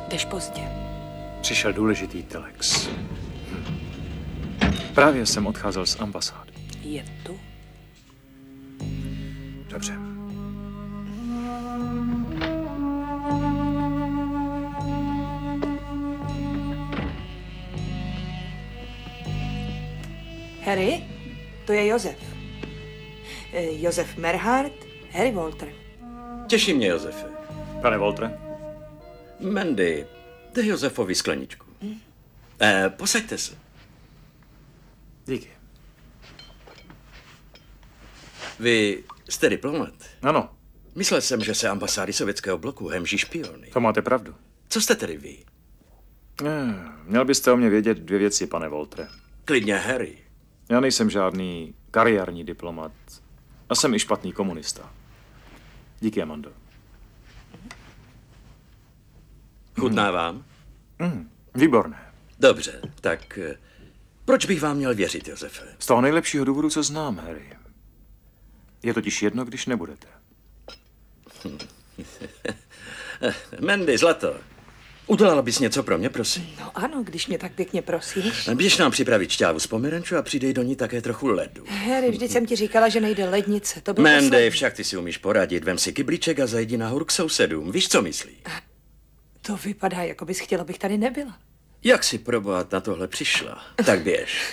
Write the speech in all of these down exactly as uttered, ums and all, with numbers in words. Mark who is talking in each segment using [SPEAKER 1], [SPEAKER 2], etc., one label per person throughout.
[SPEAKER 1] Jdeš pozdě.
[SPEAKER 2] Přišel důležitý telex. Hm. Právě jsem odcházel z ambasády.
[SPEAKER 1] Je tu?
[SPEAKER 2] Dobře.
[SPEAKER 1] Harry, to je Josef. E, Josef Merhart, Harry Walter.
[SPEAKER 3] Těší mě, Josefe.
[SPEAKER 2] Pane Waltere?
[SPEAKER 3] Mandy, dej Josefovi skleničku. Hmm. E, posaďte se.
[SPEAKER 2] Díky.
[SPEAKER 3] Vy jste diplomat?
[SPEAKER 2] Ano.
[SPEAKER 3] Myslel jsem, že se ambasády sovětského bloku hemží špiony.
[SPEAKER 2] To máte pravdu.
[SPEAKER 3] Co jste tedy vy?
[SPEAKER 2] Ne, měl byste o mě vědět dvě věci, pane Waltere.
[SPEAKER 3] Klidně Harry.
[SPEAKER 2] Já nejsem žádný kariérní diplomat. A jsem i špatný komunista. Díky, Amando.
[SPEAKER 3] Chutná vám?
[SPEAKER 2] Mm, výborné.
[SPEAKER 3] Dobře, tak proč bych vám měl věřit, Josefe?
[SPEAKER 2] Z toho nejlepšího důvodu, co znám, Harry. Je totiž jedno, když nebudete.
[SPEAKER 3] Mandy, zlato, udělala bys něco pro mě, prosím?
[SPEAKER 1] No ano, když mě tak pěkně prosíš.
[SPEAKER 3] Běž nám připravit šťávu z pomerančů a přidej do ní také trochu ledu.
[SPEAKER 1] Harry, vždyť jsem ti říkala, že nejde lednice. To bylo
[SPEAKER 3] Mandy,
[SPEAKER 1] poslední.
[SPEAKER 3] však ty si umíš poradit. Vem si kyblíček a zajdi nahoru k sousedům. Víš, co myslí?
[SPEAKER 1] To vypadá, jako bys chtěla, abych tady nebyla.
[SPEAKER 3] Jak si proboha na tohle přišla? Tak běž.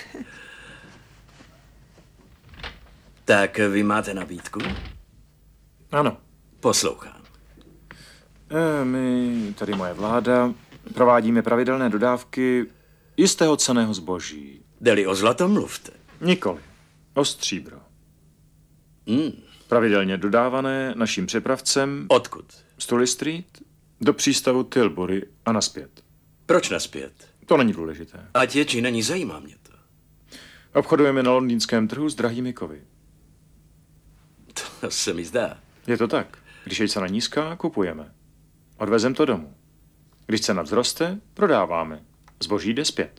[SPEAKER 3] Tak vy máte nabídku?
[SPEAKER 2] Ano.
[SPEAKER 3] Poslouchám.
[SPEAKER 2] E, my, tady moje vláda, provádíme pravidelné dodávky jistého cenného zboží.
[SPEAKER 3] Jde-li o zlato, mluvte.
[SPEAKER 2] Nikoli. O stříbro.
[SPEAKER 3] Hmm.
[SPEAKER 2] Pravidelně dodávané naším přepravcem...
[SPEAKER 3] Odkud?
[SPEAKER 2] Z Tully Street do přístavu Tilbury a naspět.
[SPEAKER 3] Proč naspět?
[SPEAKER 2] To není důležité.
[SPEAKER 3] Ať je, či není, zajímá mě to.
[SPEAKER 2] Obchodujeme na londýnském trhu s drahými kovy.
[SPEAKER 3] To se mi zdá.
[SPEAKER 2] Je to tak. Když je cena nízká, kupujeme. Odvezem to domů. Když cena vzroste, prodáváme. Zboží jde zpět.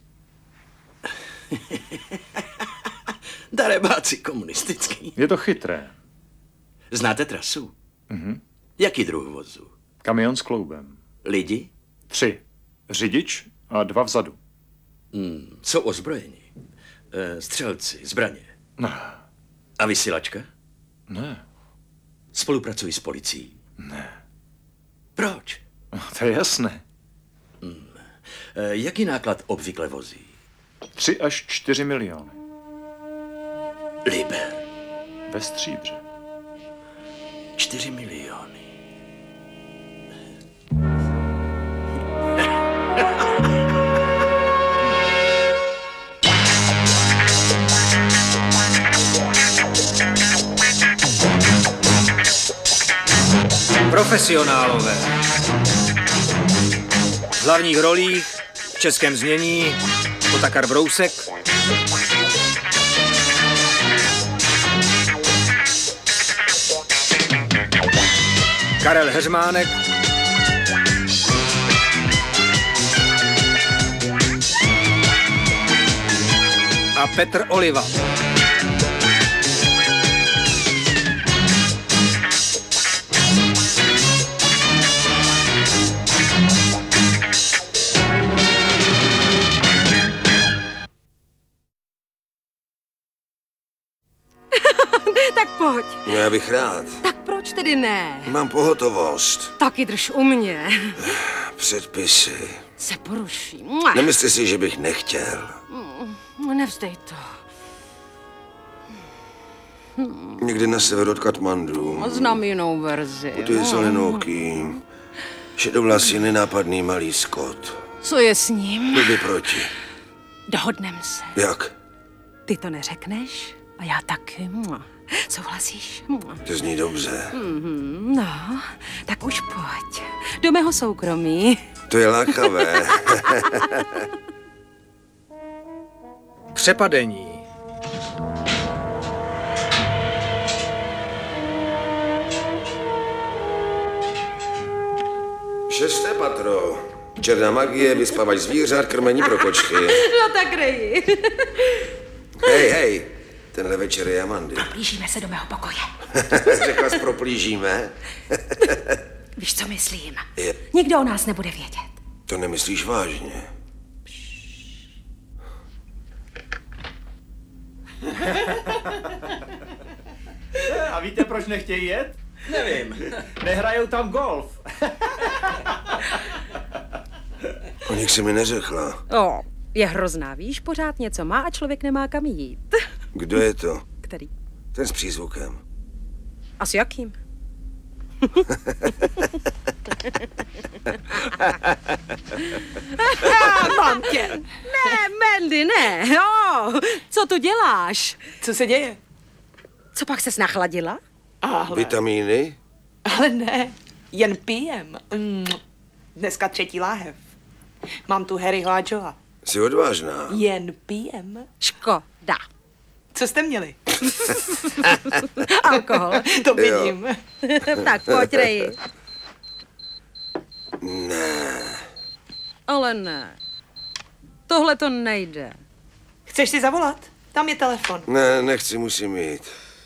[SPEAKER 3] Darebáci komunistický.
[SPEAKER 2] Je to chytré.
[SPEAKER 3] Znáte trasu?
[SPEAKER 2] Mhm.
[SPEAKER 3] Jaký druh vozu?
[SPEAKER 2] Kamion s kloubem.
[SPEAKER 3] Lidi?
[SPEAKER 2] Tři. Řidič a dva vzadu.
[SPEAKER 3] Hmm, jsou ozbrojeni. E, střelci, zbraně.
[SPEAKER 2] Ne.
[SPEAKER 3] A vysílačka?
[SPEAKER 2] Ne.
[SPEAKER 3] Spolupracují s policií?
[SPEAKER 2] Ne.
[SPEAKER 3] Proč?
[SPEAKER 2] To je jasné.
[SPEAKER 3] Hmm. E, jaký náklad obvykle vozí?
[SPEAKER 2] Tři až čtyři miliony.
[SPEAKER 3] Liber.
[SPEAKER 2] Ve stříbře.
[SPEAKER 3] Čtyři miliony.
[SPEAKER 4] Profesionálové. V hlavních rolích v českém znění Otakar Brousek, Karel Heřmánek, a Petr Oliva.
[SPEAKER 5] Tak pojď.
[SPEAKER 6] No, já bych rád.
[SPEAKER 5] Tak proč tedy ne?
[SPEAKER 6] Mám pohotovost.
[SPEAKER 5] Taky drž u mě.
[SPEAKER 6] Předpisy.
[SPEAKER 5] Se poruší.
[SPEAKER 6] Nemyslí si, že bych nechtěl.
[SPEAKER 5] Nevzdej to.
[SPEAKER 6] Někdy na sever od Katmandu.
[SPEAKER 5] Znám jinou verzi.
[SPEAKER 6] Putuje zelenou-oký. Šedovlasý, nenápadný malý Skot.
[SPEAKER 5] Co je s ním?
[SPEAKER 6] Byl proti.
[SPEAKER 5] Dohodnem se.
[SPEAKER 6] Jak?
[SPEAKER 5] Ty to neřekneš a já taky. Souhlasíš?
[SPEAKER 6] To zní dobře.
[SPEAKER 5] Mm-hmm, no, tak už pojď. Do mého soukromí.
[SPEAKER 6] To je lákavé.
[SPEAKER 4] Přepadení.
[SPEAKER 6] Šesté patro. Černá magie, vyspávač zvířat, krmení pro kočky.
[SPEAKER 5] No tak reji.
[SPEAKER 6] Hej, hej, tenhle večer je Amandy.
[SPEAKER 5] Proplížíme se do mého pokoje.
[SPEAKER 6] Řekla jsi, proplížíme?
[SPEAKER 5] Víš, co myslím?
[SPEAKER 6] Je.
[SPEAKER 5] Nikdo o nás nebude vědět.
[SPEAKER 6] To nemyslíš vážně.
[SPEAKER 2] A víte, proč nechtějí jet?
[SPEAKER 3] Nevím.
[SPEAKER 2] Nehrajou tam golf.
[SPEAKER 6] O nich si mi neřekla.
[SPEAKER 5] O, je hrozná, víš, pořád něco má a člověk nemá kam jít.
[SPEAKER 6] Kdo je to?
[SPEAKER 5] Který?
[SPEAKER 6] Ten s přízvukem.
[SPEAKER 5] A s jakým?
[SPEAKER 1] Mám tě.
[SPEAKER 5] Ne, Mandy, ne. Jo, co tu děláš?
[SPEAKER 1] Co se děje?
[SPEAKER 5] Co pak ses nachladila?
[SPEAKER 1] Ale,
[SPEAKER 6] Vitamíny?
[SPEAKER 1] ale ne, jen pijem. Mm. Dneska třetí láhev. Mám tu Harryho a Joa.
[SPEAKER 6] Jsi odvážná.
[SPEAKER 1] Jen pijem.
[SPEAKER 5] Škoda.
[SPEAKER 1] Co jste měli?
[SPEAKER 5] Alkohol.
[SPEAKER 1] To vidím.
[SPEAKER 5] Tak pojď, Ray.
[SPEAKER 6] Ne.
[SPEAKER 5] Ale ne. Tohle to nejde.
[SPEAKER 1] Chceš si zavolat? Tam je telefon.
[SPEAKER 6] Ne, nechci, musím jít.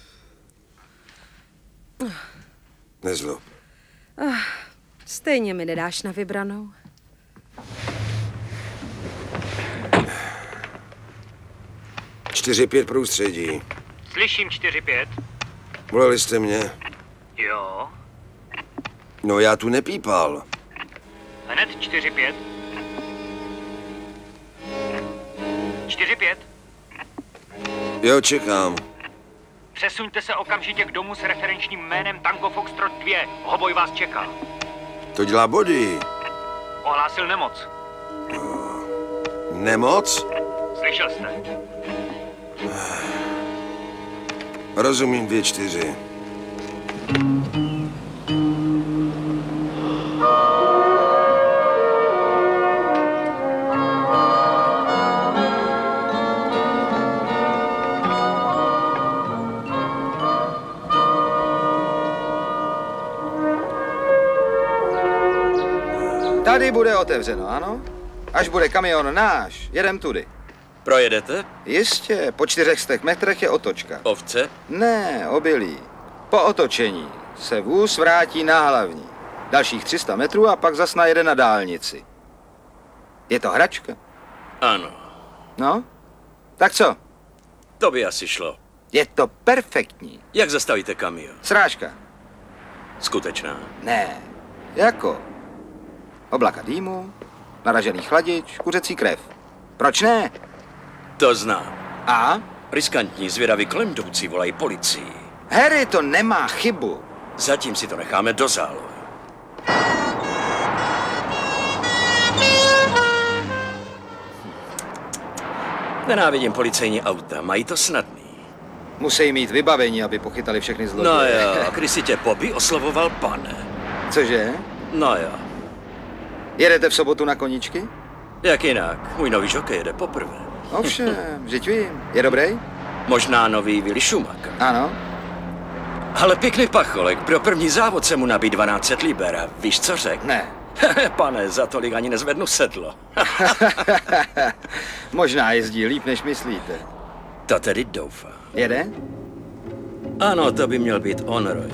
[SPEAKER 6] Nezlob.
[SPEAKER 5] Stejně mi nedáš na vybranou.
[SPEAKER 6] čtyři pět průstředí.
[SPEAKER 4] Slyším čtyři pět.
[SPEAKER 6] Volali jste mě?
[SPEAKER 4] Jo.
[SPEAKER 6] No já tu nepípal.
[SPEAKER 4] Hned čtyři pět. čtyři pět.
[SPEAKER 6] Jo, čekám.
[SPEAKER 4] Přesuňte se okamžitě k domu s referenčním jménem Tango Foxtrot dva. Hoboj vás čeká.
[SPEAKER 6] To dělá body.
[SPEAKER 4] Ohlásil nemoc.
[SPEAKER 6] Nemoc?
[SPEAKER 4] Slyšel jste?
[SPEAKER 6] Rozumím, dvě čtyři.
[SPEAKER 7] Tady bude otevřeno, ano? Až bude kamion náš, jedem tudy.
[SPEAKER 3] Projedete?
[SPEAKER 7] Jistě, po čtyřech stech metrech je otočka.
[SPEAKER 3] Ovce?
[SPEAKER 7] Ne, obilí. Po otočení se vůz vrátí na hlavní. Dalších tři sta metrů a pak zas najede na dálnici. Je to hračka?
[SPEAKER 3] Ano.
[SPEAKER 7] No? Tak co?
[SPEAKER 3] To by asi šlo.
[SPEAKER 7] Je to perfektní.
[SPEAKER 3] Jak zastavíte kamion?
[SPEAKER 7] Srážka?
[SPEAKER 3] Skutečná.
[SPEAKER 7] Ne. Jako? Oblaka dýmu, naražený chladič, kuřecí krev. Proč ne?
[SPEAKER 3] To znám.
[SPEAKER 7] A?
[SPEAKER 3] Riskantní, zvědaví kolem jdoucí volají policii.
[SPEAKER 7] Harry to nemá chybu.
[SPEAKER 3] Zatím si to necháme do zálohy. Nenávidím policejní auta, mají to snadný.
[SPEAKER 7] Musí mít vybavení, aby pochytali všechny zloděje.
[SPEAKER 3] No jo, a když si tě Bobby oslovoval pane.
[SPEAKER 7] Cože?
[SPEAKER 3] No jo.
[SPEAKER 7] Jedete v sobotu na koníčky?
[SPEAKER 3] Jak jinak? Můj nový žokej jede poprvé.
[SPEAKER 7] Ovšem, vždyť vím. Je dobrý?
[SPEAKER 3] Možná nový Willy Schumacher.
[SPEAKER 7] Ano.
[SPEAKER 3] Ale pěkný pacholek, pro první závod se mu nabít dvanáct set liber a víš, co řek?
[SPEAKER 7] Ne.
[SPEAKER 3] Pane, za tolik ani nezvednu sedlo.
[SPEAKER 7] Možná jezdí líp, než myslíte.
[SPEAKER 3] To tedy doufám.
[SPEAKER 7] Jede?
[SPEAKER 3] Ano, to by měl být on, Roy.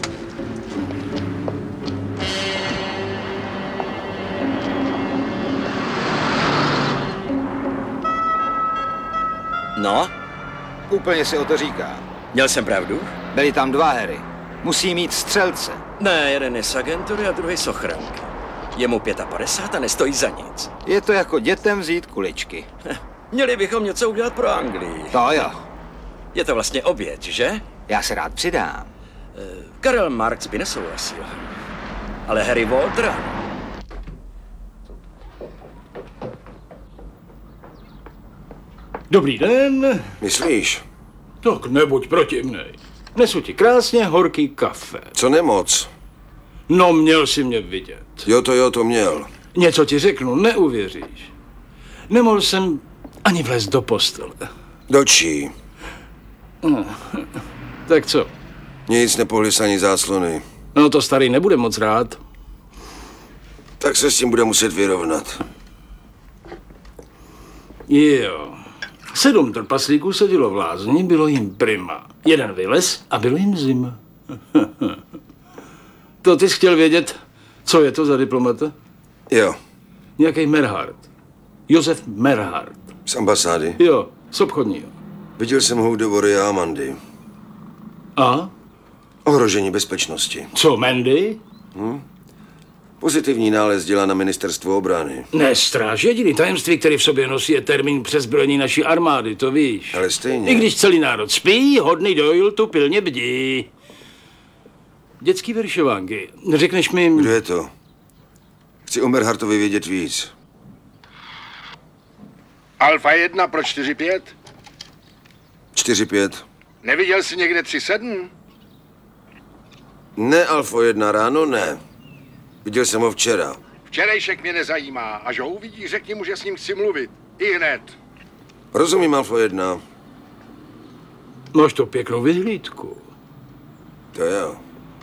[SPEAKER 3] No,
[SPEAKER 7] Úplně si o to říká.
[SPEAKER 3] měl jsem pravdu?
[SPEAKER 7] Byli tam dva Harry. Musí mít střelce.
[SPEAKER 3] Ne, jeden je z agentury a druhý z ochranky. Je mu padesát pět a nestojí za nic.
[SPEAKER 7] Je to jako dětem vzít kuličky.
[SPEAKER 3] Měli bychom něco udělat pro Anglii.
[SPEAKER 7] To jo.
[SPEAKER 3] Je to vlastně oběť, že?
[SPEAKER 7] Já se rád přidám.
[SPEAKER 3] Karel Marx by nesouhlasil. Ale Harry Walter ano.
[SPEAKER 8] Dobrý den.
[SPEAKER 6] Myslíš?
[SPEAKER 8] Tak nebuď protivnej. Nesu ti krásně horký kafe.
[SPEAKER 6] Co nemoc?
[SPEAKER 8] No, měl si mě vidět.
[SPEAKER 6] Jo, to jo, to měl.
[SPEAKER 8] Něco ti řeknu, neuvěříš. Nemohl jsem ani vlézt do postele.
[SPEAKER 6] Do čí?
[SPEAKER 8] No, tak co?
[SPEAKER 6] Nic, nepohli se ani záclony.
[SPEAKER 8] No to starý nebude moc rád.
[SPEAKER 6] Tak se s tím bude muset vyrovnat.
[SPEAKER 8] Jo. Sedm trpaslíků sedělo v lázni, bylo jim prima. Jeden vylez a bylo jim zima. To ty jsi chtěl vědět, co je to za diplomata?
[SPEAKER 6] Jo.
[SPEAKER 8] Nějaký Merhard. Josef Merhard.
[SPEAKER 6] Z ambasády?
[SPEAKER 8] Jo, z obchodního.
[SPEAKER 6] Viděl jsem ho u Devory a Amandy.
[SPEAKER 8] A?
[SPEAKER 6] Ohrožení bezpečnosti.
[SPEAKER 8] Co, Mandy?
[SPEAKER 6] Hm? Pozitivní nález dělá na ministerstvo obrany.
[SPEAKER 8] Ne, stráž. Jediný tajemství, který v sobě nosí, je termín přezbrojení naší armády, to víš.
[SPEAKER 6] Ale stejně.
[SPEAKER 8] I když celý národ spí, hodný Doyle tu pilně bdí. Dětský veršovánky. Řekneš mi...
[SPEAKER 6] Kdo je to? Chci o Merhartovi vědět víc.
[SPEAKER 9] Alfa jedna pro čtyři pět?
[SPEAKER 6] čtyři pět.
[SPEAKER 9] Neviděl jsi někde tři sedm?
[SPEAKER 6] Ne, Alfa jedna ráno, ne. Viděl jsem ho včera.
[SPEAKER 9] Včerejšek mě nezajímá. Až ho uvidí, řekni mu, že s ním chci mluvit. I hned.
[SPEAKER 6] Rozumím, Alfa jedna.
[SPEAKER 8] Máš to pěknou vyhlídku.
[SPEAKER 6] To jo.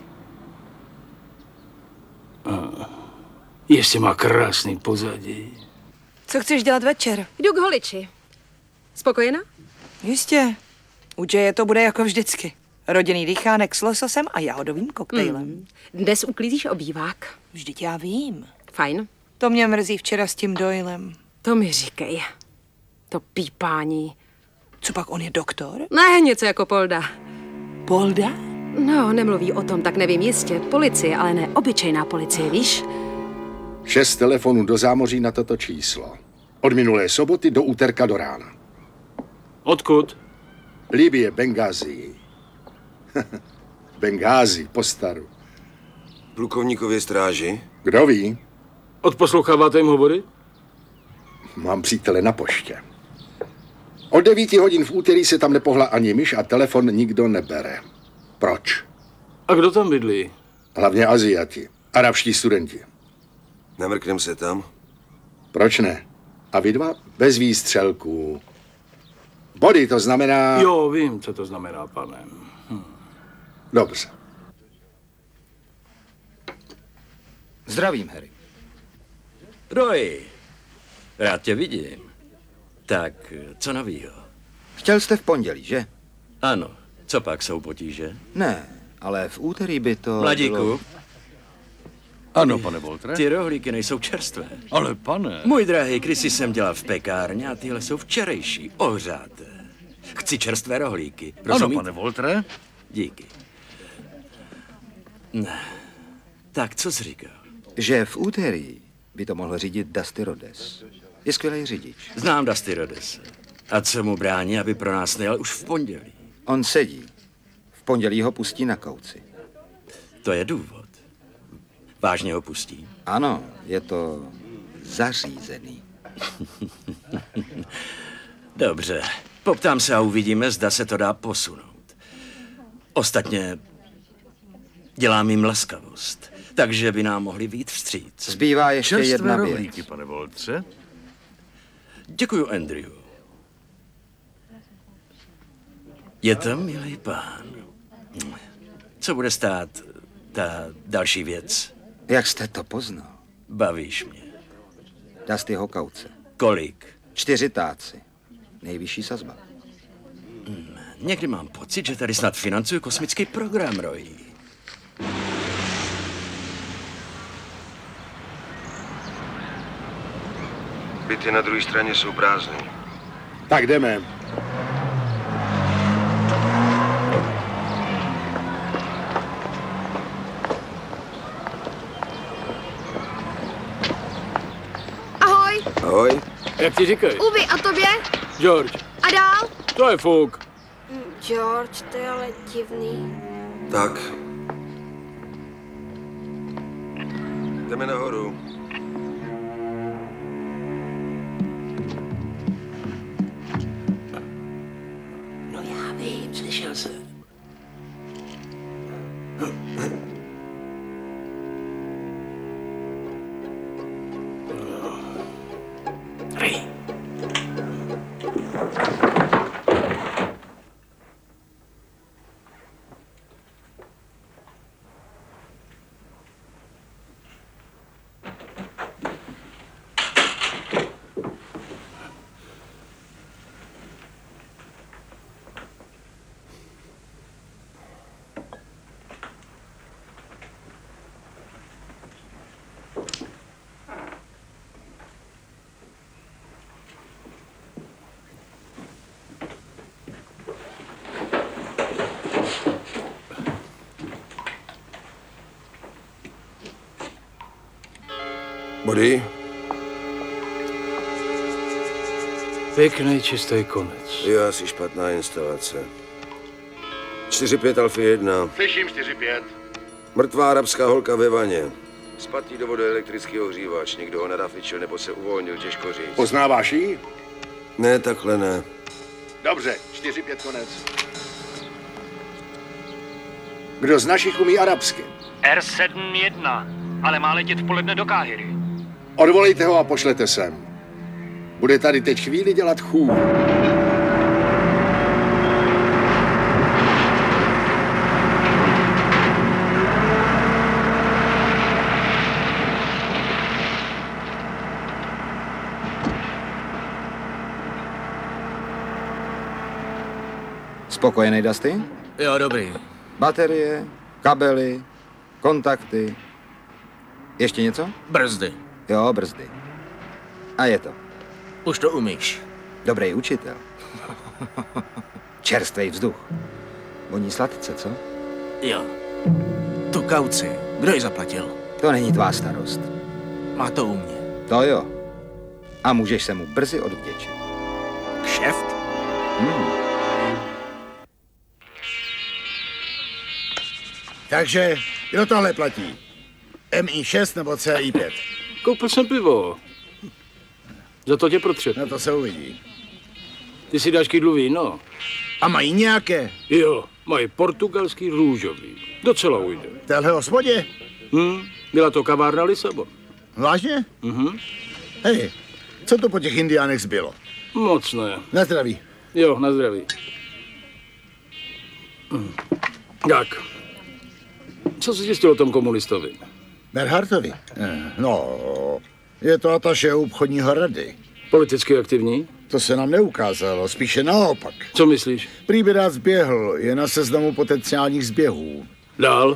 [SPEAKER 8] A ještě má krásný pozadí.
[SPEAKER 1] Co chceš dělat večer?
[SPEAKER 5] Jdu k holiči. Spokojená?
[SPEAKER 1] Jistě. U Jaye to bude jako vždycky. Rodinný dýchánek s lososem a jahodovým koktejlem.
[SPEAKER 5] Mm. Dnes uklízíš obývák.
[SPEAKER 1] Vždyť já vím.
[SPEAKER 5] Fajn.
[SPEAKER 1] To mě mrzí včera s tím Doylem.
[SPEAKER 5] To mi říkej. To pípání.
[SPEAKER 1] Co pak, on je doktor?
[SPEAKER 5] Ne, něco jako Polda.
[SPEAKER 1] Polda?
[SPEAKER 5] No, nemluví o tom, tak nevím jistě. Policie, ale ne obyčejná policie, víš?
[SPEAKER 9] Šest telefonů do zámoří na toto číslo. Od minulé soboty do úterka do rána.
[SPEAKER 8] Odkud?
[SPEAKER 9] Libye, Bengázi. Bengázi, postaru.
[SPEAKER 6] Plukovníkově stráži?
[SPEAKER 9] Kdo ví?
[SPEAKER 8] Odposloucháváte jim hovory?
[SPEAKER 9] Mám přítele na poště. Od devíti hodin v úterý se tam nepohla ani myš a telefon nikdo nebere. Proč?
[SPEAKER 8] A kdo tam bydlí?
[SPEAKER 9] Hlavně Aziati. Arabští studenti.
[SPEAKER 6] Namrknem se tam?
[SPEAKER 9] Proč ne? A vy dva bez výstřelků. Body, to znamená...
[SPEAKER 8] Jo, vím, co to znamená, pane. Hm.
[SPEAKER 9] Dobře.
[SPEAKER 7] Zdravím, Harry.
[SPEAKER 3] Roy, rád tě vidím. Tak, co novýho?
[SPEAKER 7] Chtěl jste v pondělí, že?
[SPEAKER 3] Ano, co pak, jsou potíže?
[SPEAKER 7] Ne, ale v úterý by to
[SPEAKER 3] Mladíku?
[SPEAKER 7] bylo...
[SPEAKER 10] Ano, pane Voltre.
[SPEAKER 3] Ty rohlíky nejsou čerstvé.
[SPEAKER 10] Ale pane...
[SPEAKER 3] Můj drahý, kdysi jsem dělal v pekárně a tyhle jsou včerejší, ohřáté. Chci čerstvé rohlíky, rozumíte?
[SPEAKER 10] Ano, pane Voltre.
[SPEAKER 3] Díky. Ne. Tak, co jsi říkal?
[SPEAKER 7] Že v úterý by to mohl řídit Dusty Rhodes. Je skvělý řidič.
[SPEAKER 3] Znám Dusty Rhodese. A co mu brání, aby pro nás nejel už v pondělí?
[SPEAKER 7] On sedí. V pondělí ho pustí na kauci.
[SPEAKER 3] To je důvod. Vážně ho pustí?
[SPEAKER 7] Ano, je to zařízený.
[SPEAKER 3] Dobře. Poptám se a uvidíme, zda se to dá posunout. Ostatně dělám jim laskavost, takže by nám mohli vyjít vstříc.
[SPEAKER 7] Zbývá ještě
[SPEAKER 10] Čerstvé
[SPEAKER 7] jedna
[SPEAKER 10] rohlíky,
[SPEAKER 7] věc.
[SPEAKER 10] pane Voltře.
[SPEAKER 3] Děkuju, Andrew. Je to milý pán. Co bude stát ta další věc?
[SPEAKER 7] Jak jste to poznal?
[SPEAKER 3] Bavíš mě.
[SPEAKER 7] Dustyho kauce.
[SPEAKER 3] Kolik?
[SPEAKER 7] Čtyři táci. Nejvyšší sazba.
[SPEAKER 3] Hmm, někdy mám pocit, že tady snad financuju kosmický program, Roy.
[SPEAKER 6] Byty na druhé straně jsou prázdné.
[SPEAKER 9] Tak jdeme.
[SPEAKER 11] Ahoj.
[SPEAKER 6] Ahoj.
[SPEAKER 8] Jak ti říkají?
[SPEAKER 11] Uvi, a tobě?
[SPEAKER 8] George.
[SPEAKER 11] A dál?
[SPEAKER 8] To je fuk.
[SPEAKER 11] George, to je ale divný.
[SPEAKER 6] Tak. Jdeme nahoru.
[SPEAKER 8] No já vím, slyšel jsem. Ray.
[SPEAKER 6] Body?
[SPEAKER 8] Pěkný čistý konec.
[SPEAKER 6] Jo, asi špatná instalace. čtyři pět Alfy jedna.
[SPEAKER 12] Slyším čtyři pět.
[SPEAKER 6] Mrtvá arabská holka ve vaně. Spadlý do vody elektrický ohřívač. Někdo ho narafičil nebo se uvolnil, těžko říct.
[SPEAKER 9] Poznáváš ji?
[SPEAKER 6] Ne, takhle ne.
[SPEAKER 9] Dobře, čtyři pět konec. Kdo z našich umí arabsky?
[SPEAKER 4] R sedm jedna, ale má letět v poledne do Káhiry.
[SPEAKER 9] Odvolejte ho a pošlete sem. Bude tady teď chvíli dělat chův.
[SPEAKER 7] Spokojený, Dusty?
[SPEAKER 3] Jo, dobrý.
[SPEAKER 7] Baterie, kabely, kontakty. Ještě něco?
[SPEAKER 3] Brzdy.
[SPEAKER 7] Jo, brzdy. A je to.
[SPEAKER 3] Už to umíš.
[SPEAKER 7] Dobrý učitel. Čerstvý vzduch. Voní sladce, co?
[SPEAKER 3] Jo. Tu kauci. Kdo ji zaplatil?
[SPEAKER 7] To není tvá starost.
[SPEAKER 3] Má to u mě.
[SPEAKER 7] To jo. A můžeš se mu brzy odvděčit.
[SPEAKER 3] Kšeft?
[SPEAKER 7] Hmm.
[SPEAKER 13] Takže, kdo tohle platí? M I šest nebo C I pět?
[SPEAKER 8] Koupil jsem pivo. Za to tě protřeb.
[SPEAKER 13] No to se uvidí.
[SPEAKER 8] Ty si dáš kydlu víno.
[SPEAKER 13] A mají nějaké?
[SPEAKER 8] Jo, mají portugalský růžový. Docela ujde.
[SPEAKER 13] V téhle hospodě?
[SPEAKER 8] Hm, byla to kavárna Lisabon.
[SPEAKER 13] Vážně?
[SPEAKER 8] Mhm.
[SPEAKER 13] Hej, co to po těch indiánech zbylo?
[SPEAKER 8] Moc ne.
[SPEAKER 13] Na zdraví.
[SPEAKER 8] Jo, na zdraví. Hm. Tak. Co jsi zjistil o tom komunistovi?
[SPEAKER 13] Berhartovi? No, je to ataše obchodního rady.
[SPEAKER 8] Politicky aktivní?
[SPEAKER 13] To se nám neukázalo, spíše naopak.
[SPEAKER 8] Co myslíš?
[SPEAKER 13] Prý by rád zběhl, je na seznamu potenciálních zběhů.
[SPEAKER 8] Dál?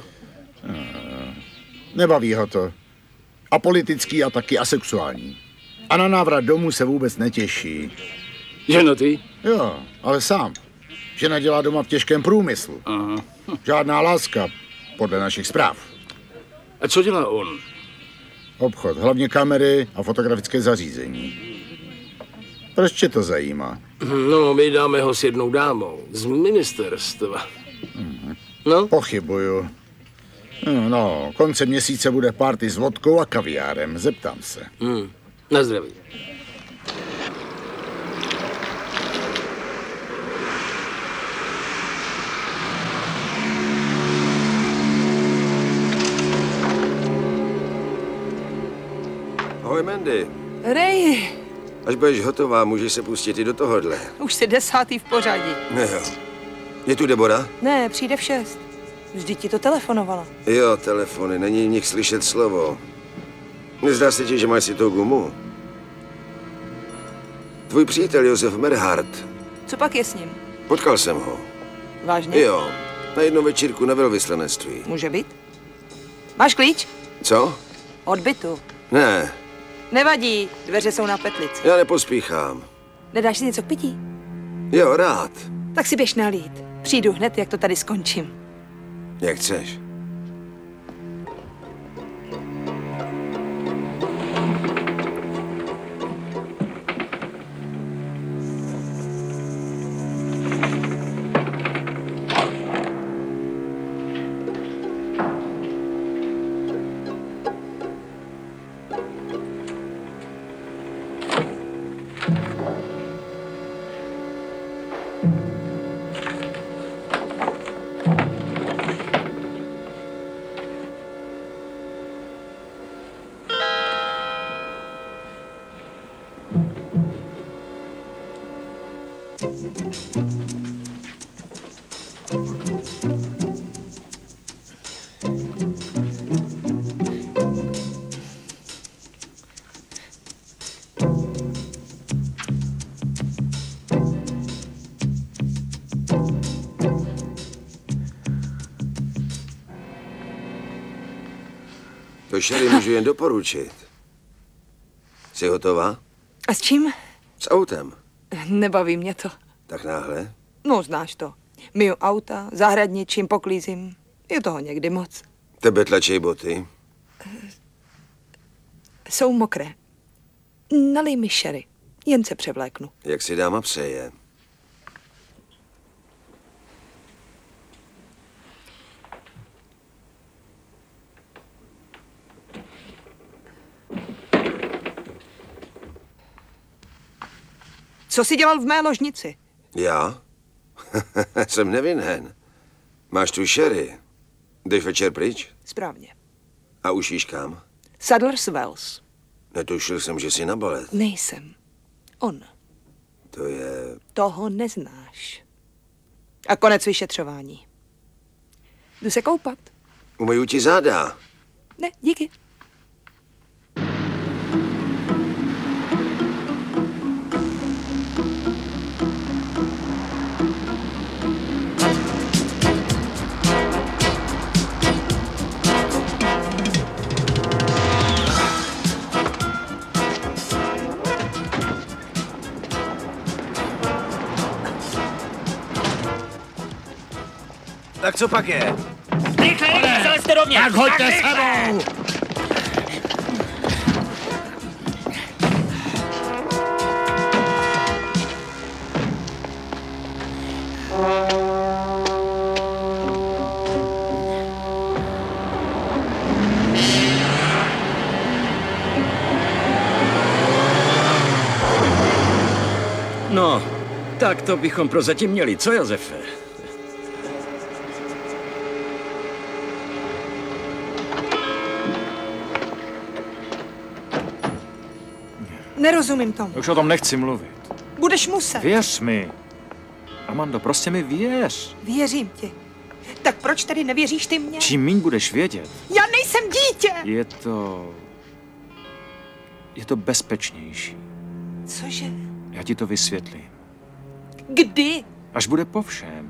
[SPEAKER 13] Nebaví ho to. A politický a taky asexuální. A na návrat domů se vůbec netěší.
[SPEAKER 8] Ženatý?
[SPEAKER 13] Jo, ale sám. Žena dělá doma v těžkém průmyslu.
[SPEAKER 8] Aha.
[SPEAKER 13] Žádná láska, podle našich zpráv.
[SPEAKER 8] A co dělá on?
[SPEAKER 13] Obchod, hlavně kamery a fotografické zařízení. Proč tě to zajímá?
[SPEAKER 8] No, my dáme ho s jednou dámou z ministerstva.
[SPEAKER 13] Mhm.
[SPEAKER 8] No?
[SPEAKER 13] Pochybuju. No, no, koncem měsíce bude party s vodkou a kaviárem, zeptám se.
[SPEAKER 8] Hmm. Na zdraví.
[SPEAKER 6] Ahoj, Mandy.
[SPEAKER 1] Ray,
[SPEAKER 6] Až budeš hotová, můžeš se pustit i do tohohle.
[SPEAKER 1] už jsi desátý v pořadí.
[SPEAKER 6] Ne, jo. Je tu Debora?
[SPEAKER 1] Ne, přijde v šest. Vždyť ti to telefonovala.
[SPEAKER 6] Jo, telefony, není v nich slyšet slovo. Nezdá se ti, že máš si tou gumu? Tvůj přítel Josef Merhardt.
[SPEAKER 1] Co pak je s ním?
[SPEAKER 6] Potkal jsem ho.
[SPEAKER 1] Vážně?
[SPEAKER 6] Jo, na jednom večírku na velvyslanectví.
[SPEAKER 1] Může být? Máš klíč?
[SPEAKER 6] Co?
[SPEAKER 1] Od bytu.
[SPEAKER 6] Ne,
[SPEAKER 1] Nevadí, dveře jsou na petlici.
[SPEAKER 6] já nepospíchám.
[SPEAKER 1] Nedáš si něco k pití?
[SPEAKER 6] Jo, rád.
[SPEAKER 1] Tak si běž nalít. Přijdu hned, jak to tady skončím.
[SPEAKER 6] Jak chceš. To Sherry můžu jen doporučit. Jsi hotová?
[SPEAKER 1] A s čím?
[SPEAKER 6] S autem.
[SPEAKER 1] Nebaví mě to.
[SPEAKER 6] Tak náhle?
[SPEAKER 1] No, znáš to. Myju auta, zahradničím, poklízím. Je toho někdy moc.
[SPEAKER 6] Tebe tlačí boty.
[SPEAKER 1] Jsou mokré. Nalej mi sherry. Jen se převléknu.
[SPEAKER 6] Jak si dáma přeje.
[SPEAKER 1] Co jsi dělal v mé ložnici?
[SPEAKER 6] Já? Jsem nevinen. Máš tu sherry. Jdeš večer pryč?
[SPEAKER 1] Správně.
[SPEAKER 6] A už víš kam?
[SPEAKER 1] Sadler's Wells.
[SPEAKER 6] Netušil jsem, že jsi na balet.
[SPEAKER 1] Nejsem. On.
[SPEAKER 6] To je...
[SPEAKER 1] Toho neznáš. A konec vyšetřování. Jdu se koupat.
[SPEAKER 6] Umyju ti záda.
[SPEAKER 1] Ne, díky.
[SPEAKER 3] Tak co pak je?
[SPEAKER 4] Rychle, rychle, zalezte dovnitř!
[SPEAKER 10] Tak hoďte sebou!
[SPEAKER 3] No, tak to bychom prozatím měli, co Josefe?
[SPEAKER 1] Nerozumím tomu.
[SPEAKER 2] Už o tom nechci mluvit.
[SPEAKER 1] Budeš muset.
[SPEAKER 2] Věř mi. Amando, prostě mi věř.
[SPEAKER 1] Věřím ti. Tak proč tedy nevěříš ty mně?
[SPEAKER 2] Čím míň budeš vědět,
[SPEAKER 1] Já nejsem dítě!
[SPEAKER 2] je to... Je to bezpečnější.
[SPEAKER 1] Cože?
[SPEAKER 2] Já ti to vysvětlím.
[SPEAKER 1] Kdy?
[SPEAKER 2] Až bude po všem.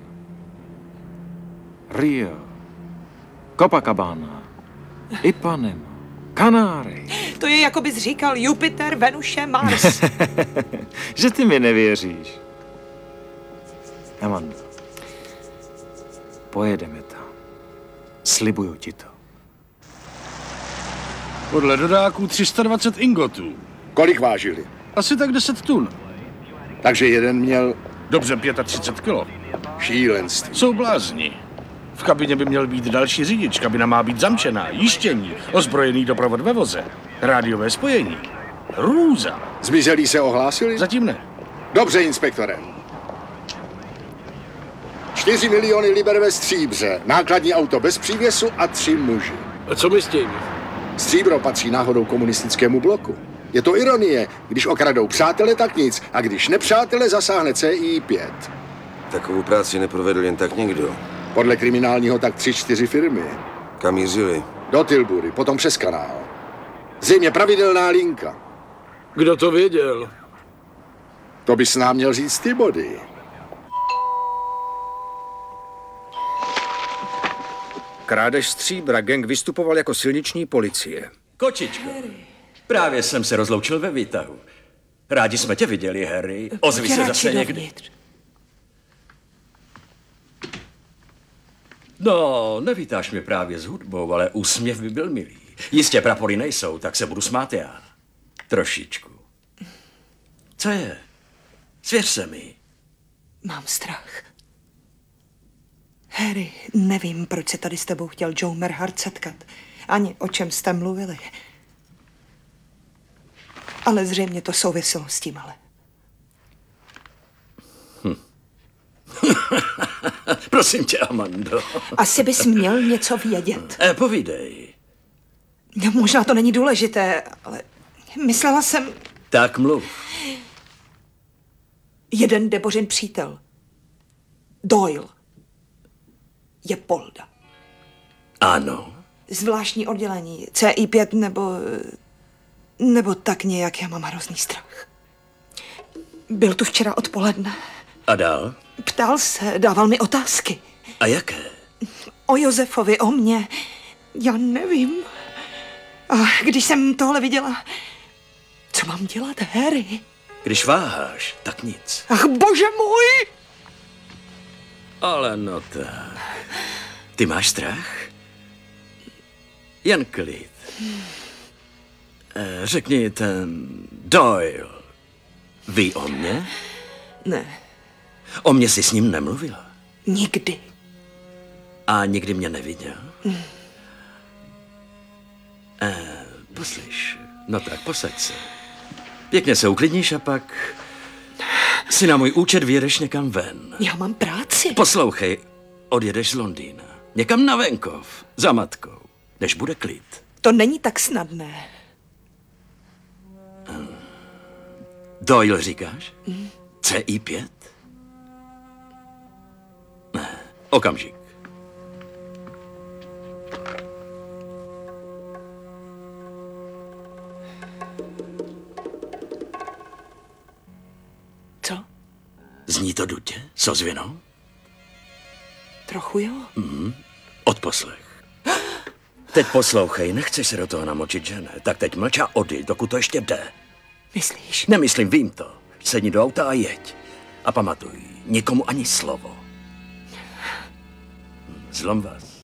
[SPEAKER 2] Rio, Copacabana, Ipanema, Kanáry.
[SPEAKER 1] To je, jako bys říkal Jupiter, Venuše, Mars.
[SPEAKER 2] Že ty mi nevěříš. Amanda, pojedeme tam. Slibuju ti to.
[SPEAKER 10] Podle dodáků tři sta dvacet ingotů.
[SPEAKER 9] Kolik vážili?
[SPEAKER 10] Asi tak deset tun.
[SPEAKER 9] Takže jeden měl...
[SPEAKER 10] Dobře, třicet pět kilo.
[SPEAKER 9] Šílenství.
[SPEAKER 10] Jsou blázni. V kabině by měl být další řidič, kabina má být zamčená, jištění, ozbrojený doprovod ve voze, rádiové spojení. Hrůza.
[SPEAKER 9] Zmizelí se ohlásili?
[SPEAKER 10] Zatím ne.
[SPEAKER 9] Dobře, inspektore. Čtyři miliony liber ve stříbře, nákladní auto bez přívěsu a tři muži.
[SPEAKER 8] A co my s tím?
[SPEAKER 9] Stříbro patří náhodou komunistickému bloku. Je to ironie, když okradou přátele, tak nic, a když nepřátele, zasáhne C I pět.
[SPEAKER 6] Takovou práci neprovedl jen tak někdo.
[SPEAKER 9] Podle kriminálního tak tři, čtyři firmy.
[SPEAKER 6] Kam mířili?
[SPEAKER 9] Do Tilbury, potom přes kanál. Zřejmě pravidelná linka.
[SPEAKER 8] Kdo to věděl?
[SPEAKER 9] To bys nám měl říct ty body.
[SPEAKER 12] Krádež stříbra, gang vystupoval jako silniční policie.
[SPEAKER 3] Kočičko, právě jsem se rozloučil ve výtahu. Rádi jsme tě viděli, Harry. Ozvi se zase někdy. No, nevítáš mě právě s hudbou, ale úsměv by byl milý. Jistě prapory nejsou, tak se budu smát já. Trošičku. Co je? Svěř se mi.
[SPEAKER 1] Mám strach. Harry, nevím, proč se tady s tebou chtěl Joe Merhart setkat. Ani o čem jste mluvili. Ale zřejmě to souviselo s tím, ale.
[SPEAKER 3] Hm. Prosím tě, Amando.
[SPEAKER 1] Asi bys měl něco vědět.
[SPEAKER 3] E, povídej.
[SPEAKER 1] No, možná to není důležité, ale myslela jsem...
[SPEAKER 3] Tak mluv.
[SPEAKER 1] Jeden Debořin přítel. Doyle. Je Polda.
[SPEAKER 3] Ano.
[SPEAKER 1] Zvláštní oddělení. C I pět nebo... Nebo tak nějak, já mám hrozný strach. Byl tu včera odpoledne.
[SPEAKER 3] A dál?
[SPEAKER 1] Ptal se, dával mi otázky.
[SPEAKER 3] A jaké?
[SPEAKER 1] O Josefovi, o mně. Já nevím. A když jsem tohle viděla, co mám dělat, Harry?
[SPEAKER 3] Když váháš, tak nic.
[SPEAKER 1] Ach, bože můj!
[SPEAKER 3] Ale no tak. Ty máš strach? Jen klid. Eh, řekni, ten Doyle ví o mně?
[SPEAKER 1] Ne.
[SPEAKER 3] O mně jsi s ním nemluvila?
[SPEAKER 1] Nikdy.
[SPEAKER 3] A nikdy mě neviděl?
[SPEAKER 1] Mm.
[SPEAKER 3] Eh, poslyš, no tak posaď se. Pěkně se uklidníš a pak si na můj účet vyjedeš někam ven.
[SPEAKER 1] Já mám práci.
[SPEAKER 3] Poslouchej, odjedeš z Londýna. Někam na venkov, za matkou, než bude klid.
[SPEAKER 1] To není tak snadné.
[SPEAKER 3] Doyle říkáš?
[SPEAKER 1] Mm.
[SPEAKER 3] C I pět? Ne, okamžik.
[SPEAKER 1] Co?
[SPEAKER 3] Zní to dutě? S ozvěnou?
[SPEAKER 1] Trochu jo.
[SPEAKER 3] Mm, odposlech. Teď poslouchej, nechceš se do toho namočit, že ne? Tak teď mlč a odjď, dokud to ještě jde.
[SPEAKER 1] Myslíš?
[SPEAKER 3] Nemyslím, vím to. Sedni do auta a jeď. A pamatuj, nikomu ani slovo. Zlom vás.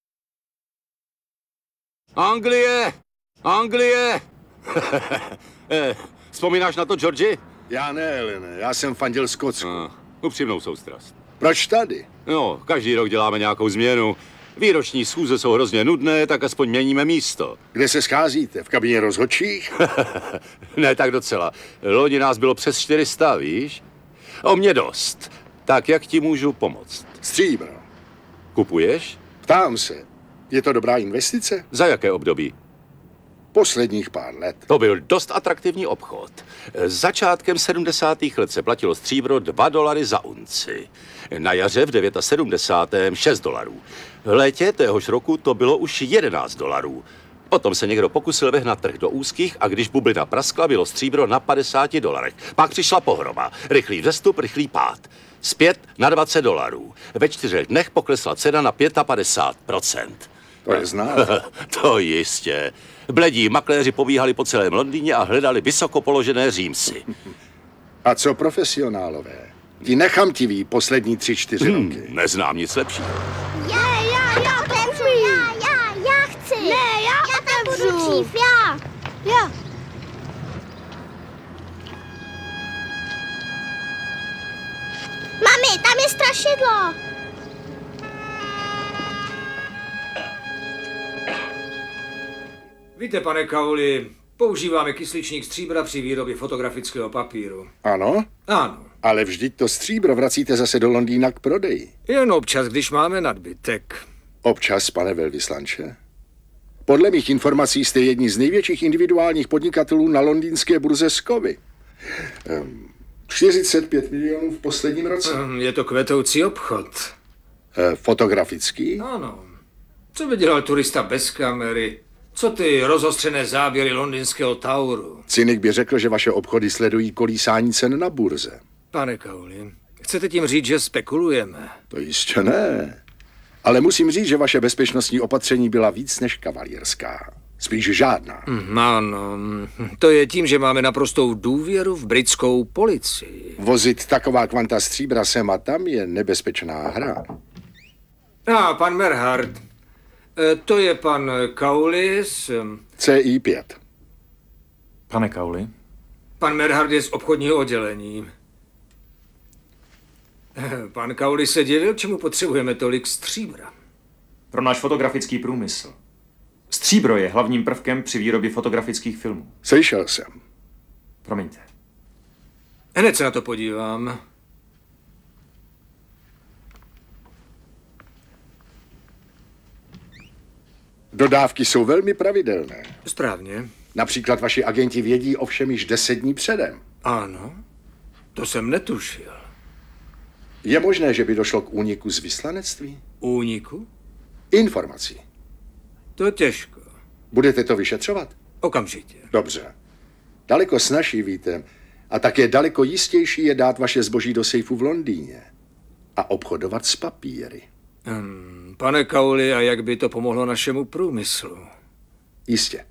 [SPEAKER 14] Anglie! Anglie! eh, vzpomínáš na to, Georgi?
[SPEAKER 9] Já ne, Elene, já jsem fandil Skotsku.
[SPEAKER 14] Ah, upřímnou soustrast.
[SPEAKER 9] Proč tady?
[SPEAKER 14] No, každý rok děláme nějakou změnu. Výroční schůze jsou hrozně nudné, tak aspoň měníme místo.
[SPEAKER 9] Kde se scházíte? V kabině rozhodčích?
[SPEAKER 14] Ne, tak docela. Loni nás bylo přes čtyři sta, víš? O mě dost. Tak jak ti můžu pomoct?
[SPEAKER 9] Stříbro.
[SPEAKER 14] Kupuješ?
[SPEAKER 9] Ptám se. Je to dobrá investice?
[SPEAKER 14] Za jaké období?
[SPEAKER 9] Posledních pár let.
[SPEAKER 14] To byl dost atraktivní obchod. Začátkem sedmdesátých let se platilo stříbro dva dolary za unci. Na jaře v sedmdesátém devátém šest dolarů. V létě téhož roku to bylo už jedenáct dolarů. Potom se někdo pokusil vehnat trh do úzkých a když bublina praskla, bylo stříbro na padesáti dolarech. Pak přišla pohroma. Rychlý vzestup, rychlý pád. Zpět na dvacet dolarů. Ve čtyřech dnech poklesla cena na padesát pět procent.
[SPEAKER 9] To je znát.
[SPEAKER 14] To jistě. Bledí makléři pobíhali po celém Londýně a hledali vysoko položené římsy.
[SPEAKER 9] A co profesionálové? Ti nechamtiví poslední tři, čtyři
[SPEAKER 14] hmm,
[SPEAKER 9] roky.
[SPEAKER 14] Neznám nic lepšího.
[SPEAKER 11] Já, já, já otevřu, já, já, já chci. Ne, já, já tam budu dřív, já. Já. Mami, tam je strašidlo.
[SPEAKER 12] Víte, pane Cowley, používáme kysličník stříbra při výrobě fotografického papíru.
[SPEAKER 9] Ano?
[SPEAKER 12] Ano.
[SPEAKER 9] Ale vždyť to stříbro vracíte zase do Londýna k prodeji.
[SPEAKER 12] Jen občas, když máme nadbytek.
[SPEAKER 9] Občas, pane velvyslanče? Podle mých informací jste jedni z největších individuálních podnikatelů na londýnské burze Skovy. čtyřicet pět milionů v posledním roce.
[SPEAKER 12] Je to kvetoucí obchod.
[SPEAKER 9] Fotografický?
[SPEAKER 12] Ano. Co by dělal turista bez kamery? Co ty rozostřené záběry londýnského Toweru?
[SPEAKER 9] Cynik by řekl, že vaše obchody sledují kolísání cen na burze.
[SPEAKER 12] Pane Cowley, chcete tím říct, že spekulujeme?
[SPEAKER 9] To jistě ne. Ale musím říct, že vaše bezpečnostní opatření byla víc než kavalírská. Spíš žádná.
[SPEAKER 12] Mm, ano, to je tím, že máme naprostou důvěru v britskou policii.
[SPEAKER 9] Vozit taková kvanta stříbra sem a tam je nebezpečná hra.
[SPEAKER 12] A pan Merhard, to je pan Cowley z...
[SPEAKER 9] C I pět.
[SPEAKER 2] Pane Cowley?
[SPEAKER 12] Pan Merhard je z obchodního oddělení. Pan Cowley se divil, čemu potřebujeme tolik stříbra.
[SPEAKER 2] Pro náš fotografický průmysl. Stříbro je hlavním prvkem při výrobě fotografických filmů.
[SPEAKER 9] Slyšel jsem.
[SPEAKER 2] Promiňte.
[SPEAKER 12] Hned se na to podívám.
[SPEAKER 9] Dodávky jsou velmi pravidelné.
[SPEAKER 12] Správně.
[SPEAKER 9] Například vaši agenti vědí o všem již deset dní předem.
[SPEAKER 12] Ano, to jsem netušil.
[SPEAKER 9] Je možné, že by došlo k úniku z vyslanectví?
[SPEAKER 12] Úniku?
[SPEAKER 9] Informací.
[SPEAKER 12] To je těžko.
[SPEAKER 9] Budete to vyšetřovat?
[SPEAKER 12] Okamžitě.
[SPEAKER 9] Dobře. Daleko snazší, víte, a také daleko jistější je dát vaše zboží do sejfu v Londýně a obchodovat s papíry.
[SPEAKER 12] Hmm, pane Cowley, a jak by to pomohlo našemu průmyslu?
[SPEAKER 9] Jistě.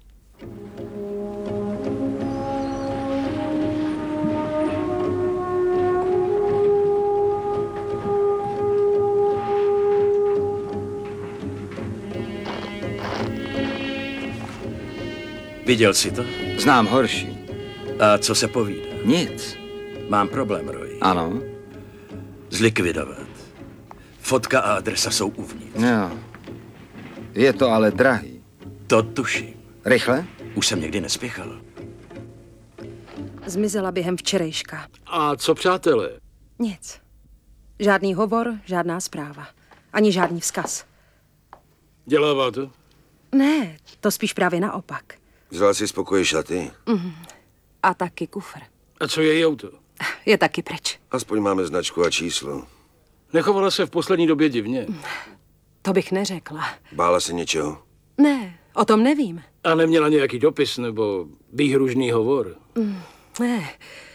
[SPEAKER 3] Viděl jsi to?
[SPEAKER 7] Znám horší.
[SPEAKER 3] A co se povídá?
[SPEAKER 7] Nic.
[SPEAKER 3] Mám problém, Roy.
[SPEAKER 7] Ano.
[SPEAKER 3] Zlikvidovat. Fotka a adresa jsou uvnitř.
[SPEAKER 7] No. Je to ale drahý.
[SPEAKER 3] To tuším.
[SPEAKER 7] Rychle?
[SPEAKER 3] Už jsem někdy nespěchal.
[SPEAKER 15] Zmizela během včerejška.
[SPEAKER 8] A co přátelé?
[SPEAKER 15] Nic. Žádný hovor, žádná zpráva. Ani žádný vzkaz.
[SPEAKER 8] Dělává to?
[SPEAKER 15] Ne, to spíš právě naopak.
[SPEAKER 6] Vzal si z pokoje šaty?
[SPEAKER 15] Mm. A taky kufr.
[SPEAKER 8] A co její auto?
[SPEAKER 15] Je taky pryč.
[SPEAKER 6] Aspoň máme značku a číslo.
[SPEAKER 8] Nechovala se v poslední době divně.
[SPEAKER 15] To bych neřekla.
[SPEAKER 6] Bála se něčeho?
[SPEAKER 15] Ne, o tom nevím.
[SPEAKER 8] A neměla nějaký dopis nebo výhružný hovor?
[SPEAKER 15] Mm, ne.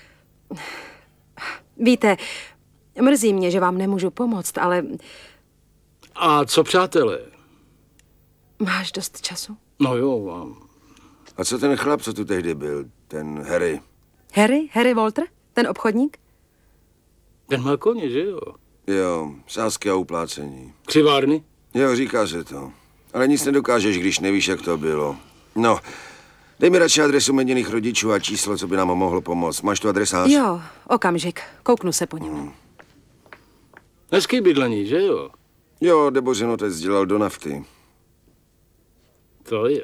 [SPEAKER 15] Víte, mrzí mě, že vám nemůžu pomoct, ale...
[SPEAKER 8] A co přátelé?
[SPEAKER 15] Máš dost času?
[SPEAKER 8] No jo, mám.
[SPEAKER 6] A co ten chlap, co tu tehdy byl? Ten Harry?
[SPEAKER 15] Harry? Harry Walter? Ten obchodník?
[SPEAKER 8] Ten má koně, že jo?
[SPEAKER 6] Jo, sázky a uplácení.
[SPEAKER 8] Křivárny?
[SPEAKER 6] Jo, říká se to. Ale nic nedokážeš, když nevíš, jak to bylo. No, dej mi radši adresu Mediných rodičů a číslo, co by nám mohlo pomoct. Máš tu adresář?
[SPEAKER 15] Jo, okamžik. Kouknu se po něm. Hmm.
[SPEAKER 8] Hezký bydlení, že jo?
[SPEAKER 6] Jo, Debořin otec dělal do nafty.
[SPEAKER 8] To jo.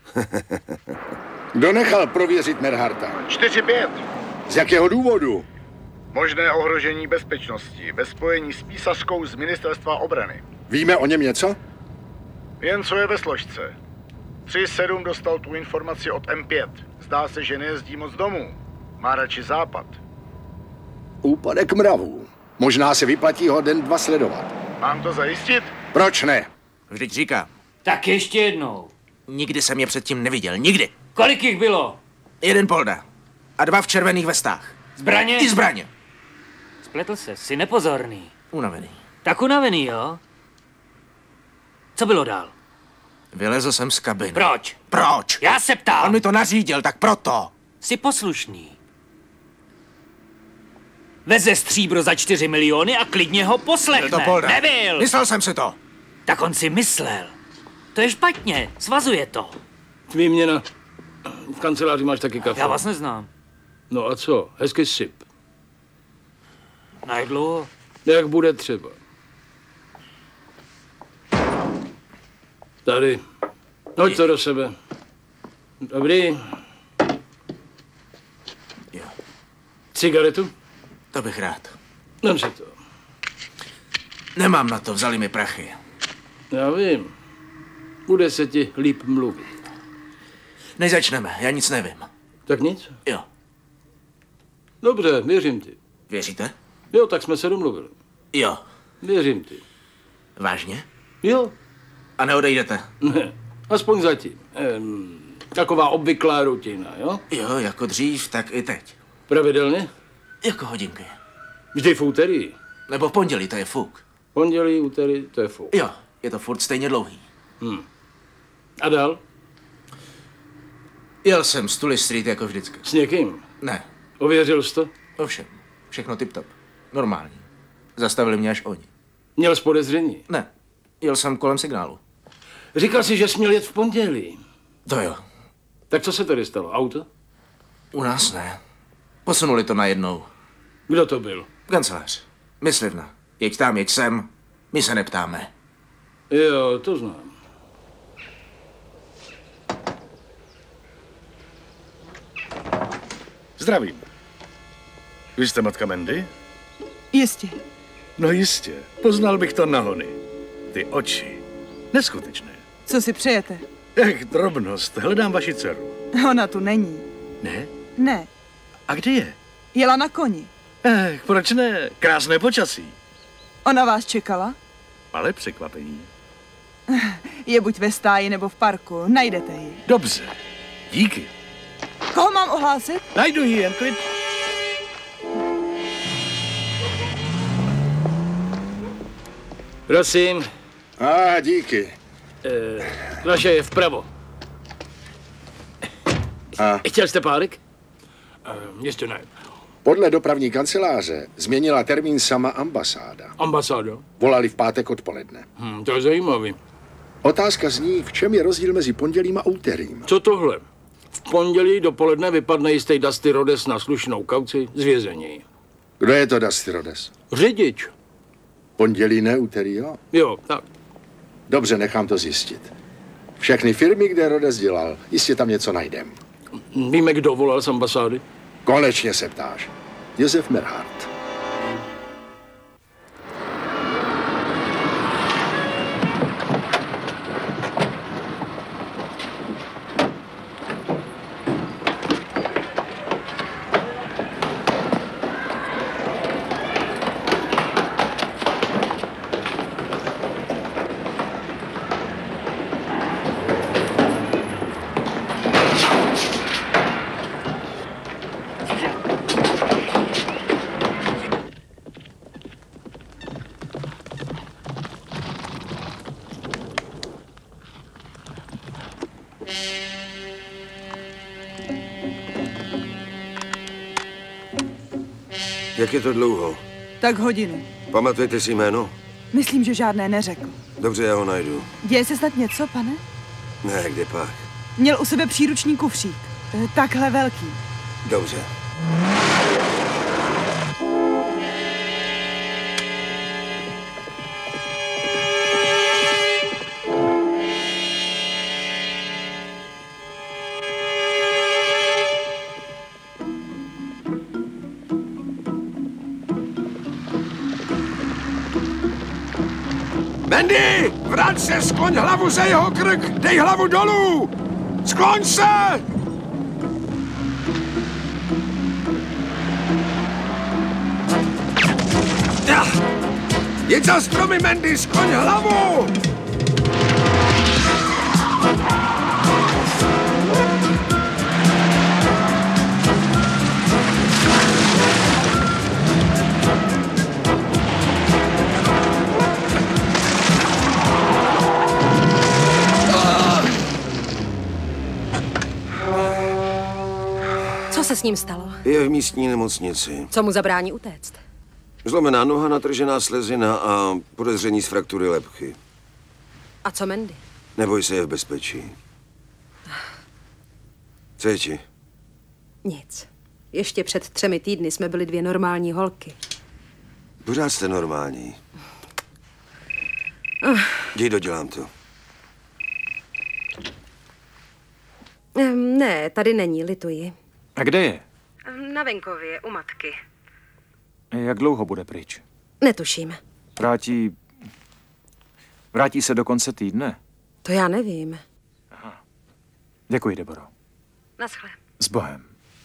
[SPEAKER 9] Kdo nechal prověřit Merharta?
[SPEAKER 13] čtyři pět.
[SPEAKER 9] Z jakého důvodu?
[SPEAKER 13] Možné ohrožení bezpečnosti ve spojení s písařkou z ministerstva obrany.
[SPEAKER 9] Víme o něm něco?
[SPEAKER 13] Jen co je ve složce. tři sedm dostal tu informaci od M pět. Zdá se, že nejezdí moc domů. Má radši západ.
[SPEAKER 9] Úpadek mravů. Možná se vyplatí ho den dva sledovat.
[SPEAKER 13] Mám to zajistit?
[SPEAKER 9] Proč ne?
[SPEAKER 16] Vždyť říkám.
[SPEAKER 12] Tak ještě jednou.
[SPEAKER 16] Nikdy jsem je předtím neviděl, nikdy.
[SPEAKER 12] Kolik jich bylo?
[SPEAKER 16] Jeden polda. A dva v červených vestách.
[SPEAKER 12] Zbraně?
[SPEAKER 16] I zbraně.
[SPEAKER 12] Spletl se, jsi nepozorný.
[SPEAKER 16] Unavený.
[SPEAKER 12] Tak unavený, jo? Co bylo dál?
[SPEAKER 16] Vylezl jsem z kabiny.
[SPEAKER 12] Proč?
[SPEAKER 16] Proč?
[SPEAKER 12] Já se ptám.
[SPEAKER 16] On mi to nařídil, tak proto.
[SPEAKER 12] Jsi poslušný. Veze stříbro za čtyři miliony a klidně ho poslechne.
[SPEAKER 16] Byl to polda.
[SPEAKER 12] Nebyl.
[SPEAKER 16] Myslel jsem si to.
[SPEAKER 12] Tak on si myslel. To je špatně, svazuje to.
[SPEAKER 8] Výměna. V kanceláři máš taky kafe.
[SPEAKER 12] Já vás neznám.
[SPEAKER 8] No a co? Hezký sip.
[SPEAKER 12] Na jak dlouho?
[SPEAKER 8] Jak bude třeba. Tady. Hoď to do sebe. Dobrý.
[SPEAKER 16] Jo.
[SPEAKER 8] Cigaretu?
[SPEAKER 16] To bych rád.
[SPEAKER 8] Dám si to.
[SPEAKER 16] Nemám na to, vzali mi prachy.
[SPEAKER 8] Já vím. Bude se ti líp mluvit.
[SPEAKER 16] Než začneme, já nic nevím.
[SPEAKER 8] Tak nic?
[SPEAKER 16] Jo.
[SPEAKER 8] Dobře, věřím ti.
[SPEAKER 16] Věříte?
[SPEAKER 8] Jo, tak jsme se domluvili.
[SPEAKER 16] Jo.
[SPEAKER 8] Věřím ti.
[SPEAKER 16] Vážně?
[SPEAKER 8] Jo.
[SPEAKER 16] A neodejdete?
[SPEAKER 8] Ne, aspoň zatím. Ehm, taková obvyklá rutina, jo?
[SPEAKER 16] Jo, jako dřív, tak i teď.
[SPEAKER 8] Pravidelně?
[SPEAKER 16] Jako hodinky.
[SPEAKER 8] Vždy v úterý?
[SPEAKER 16] Nebo v pondělí, to je fuk.
[SPEAKER 8] Pondělí, úterý, to je fuk.
[SPEAKER 16] Jo, je to furt stejně dlouhý.
[SPEAKER 8] Hm. A dál?
[SPEAKER 16] Jel jsem z Tully Street jako vždycky.
[SPEAKER 8] S někým?
[SPEAKER 16] Ne.
[SPEAKER 8] Ověřil jsi to?
[SPEAKER 16] Ovšem, všechno tip-top. Normální. Zastavili mě až oni.
[SPEAKER 8] Měl jsi podezření?
[SPEAKER 16] Ne. Jel jsem kolem signálu.
[SPEAKER 8] Říkal jsi, že jsi měl jet v pondělí.
[SPEAKER 16] To jo.
[SPEAKER 8] Tak co se tady stalo? Auto?
[SPEAKER 16] U nás ne. Posunuli to najednou.
[SPEAKER 8] Kdo to byl?
[SPEAKER 16] Kancelář. Myslivna. Jeď tam, jeď sem. My se neptáme.
[SPEAKER 8] Jo, to znám.
[SPEAKER 10] Zdravím. Vy jste matka Mandy?
[SPEAKER 1] Jistě.
[SPEAKER 10] No jistě. Poznal bych to na hony. Ty oči. Neskutečné.
[SPEAKER 1] Co si přejete?
[SPEAKER 10] Ech, drobnost. Hledám vaši dceru.
[SPEAKER 1] Ona tu není.
[SPEAKER 10] Ne?
[SPEAKER 1] Ne.
[SPEAKER 10] A kde je?
[SPEAKER 1] Jela na koni.
[SPEAKER 10] Ech, proč ne? Krásné počasí.
[SPEAKER 1] Ona vás čekala?
[SPEAKER 10] Ale překvapení.
[SPEAKER 1] Je buď ve stáji nebo v parku. Najdete ji.
[SPEAKER 10] Dobře. Díky.
[SPEAKER 1] Koho mám ohlásit?
[SPEAKER 10] Najdu ji, jen klid.
[SPEAKER 8] Prosím.
[SPEAKER 9] A ah, díky.
[SPEAKER 8] E, vaše je vpravo.
[SPEAKER 9] A?
[SPEAKER 8] Chtěl jste párek? E, ještě ne.
[SPEAKER 9] Podle dopravní kanceláře změnila termín sama ambasáda.
[SPEAKER 8] Ambasáda?
[SPEAKER 9] Volali v pátek odpoledne.
[SPEAKER 8] Hm, to je zajímavý.
[SPEAKER 9] Otázka zní, v čem je rozdíl mezi pondělím a úterým?
[SPEAKER 8] Co tohle? V pondělí dopoledne vypadne jistý Dusty Rhodes na slušnou kauci z vězení.
[SPEAKER 9] Kdo je to Dusty Rhodes?
[SPEAKER 8] Řidič.
[SPEAKER 9] Pondělí, ne úterý, jo?
[SPEAKER 8] Jo, tak.
[SPEAKER 9] Dobře, nechám to zjistit. Všechny firmy, kde Rhodes dělal, jistě tam něco najdem.
[SPEAKER 8] Víme, kdo volal z ambasády?
[SPEAKER 9] Konečně se ptáš. Josef Merhardt.
[SPEAKER 6] Jak je to dlouho?
[SPEAKER 17] Tak hodinu.
[SPEAKER 6] Pamatujete si jméno?
[SPEAKER 17] Myslím, že žádné neřekl.
[SPEAKER 6] Dobře, já ho najdu.
[SPEAKER 17] Děje se snad něco, pane?
[SPEAKER 6] Ne, kde pak?
[SPEAKER 17] Měl u sebe příruční kufřík. Eh, Takhle velký.
[SPEAKER 6] Dobře. Mandy! Vrať se, skloň hlavu za jeho krk! Dej hlavu dolů! Skloň se! Jeď za stromy, Mandy! Skloň hlavu!
[SPEAKER 15] Co se s ním stalo?
[SPEAKER 6] Je v místní nemocnici.
[SPEAKER 15] Co mu zabrání utéct?
[SPEAKER 6] Zlomená noha, natržená slezina a podezření z fraktury lebky.
[SPEAKER 15] A co Mandy?
[SPEAKER 6] Neboj se, je v bezpečí. Co je ti?
[SPEAKER 15] Nic. Ještě před třemi týdny jsme byli dvě normální holky.
[SPEAKER 6] Pořád jste normální.
[SPEAKER 15] Uh.
[SPEAKER 6] Jdi, dodělám to.
[SPEAKER 15] Um, ne, tady není, lituji.
[SPEAKER 2] A kde je?
[SPEAKER 15] Na venkově, u matky.
[SPEAKER 2] Jak dlouho bude pryč?
[SPEAKER 15] Netuším.
[SPEAKER 2] Vrátí... Vrátí se do konce týdne?
[SPEAKER 15] To já nevím.
[SPEAKER 2] Aha. Děkuji, Deboro.
[SPEAKER 15] Naschle.
[SPEAKER 2] S Bohem.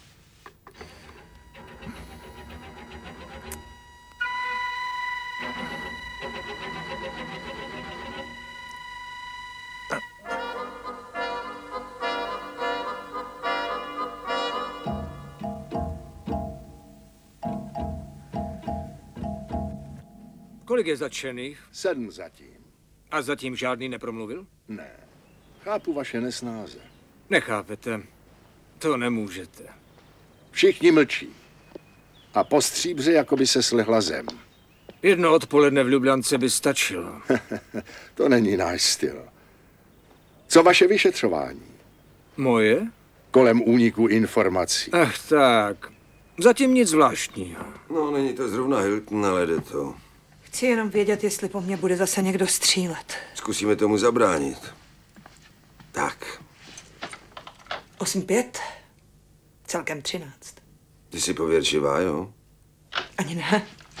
[SPEAKER 12] Kolik je zatčených?
[SPEAKER 9] Sedm zatím.
[SPEAKER 12] A zatím žádný nepromluvil?
[SPEAKER 9] Ne. Chápu vaše nesnáze.
[SPEAKER 12] Nechápete. To nemůžete.
[SPEAKER 9] Všichni mlčí. A po stříbře, jako by se slehla zem.
[SPEAKER 12] Jedno odpoledne v Ljubljance by stačilo.
[SPEAKER 9] To není náš styl. Co vaše vyšetřování?
[SPEAKER 12] Moje?
[SPEAKER 9] Kolem úniku informací.
[SPEAKER 12] Ach tak. Zatím nic zvláštního.
[SPEAKER 6] No, není to zrovna Hilton, ale jde to.
[SPEAKER 1] Chci jenom vědět, jestli po mně bude zase někdo střílet.
[SPEAKER 6] Zkusíme tomu zabránit. Tak.
[SPEAKER 1] Osm pět, celkem třináct.
[SPEAKER 6] Ty jsi pověrčivá, jo?
[SPEAKER 1] Ani ne.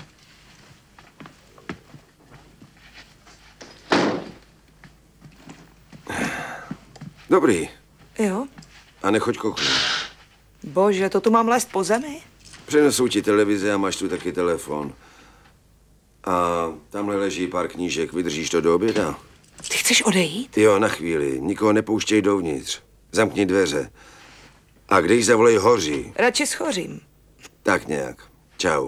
[SPEAKER 6] Dobrý.
[SPEAKER 1] Jo?
[SPEAKER 6] A nechoď kouknout.
[SPEAKER 1] Bože, to tu mám lézt po zemi?
[SPEAKER 6] Přenesou ti televize a máš tu taky telefon. A tamhle leží pár knížek. Vydržíš to do oběda?
[SPEAKER 1] Ty chceš odejít?
[SPEAKER 6] Jo, na chvíli. Nikoho nepouštěj dovnitř. Zamkni dveře. A když zavolej hoří.
[SPEAKER 1] Radši schořím.
[SPEAKER 6] Tak nějak. Čau.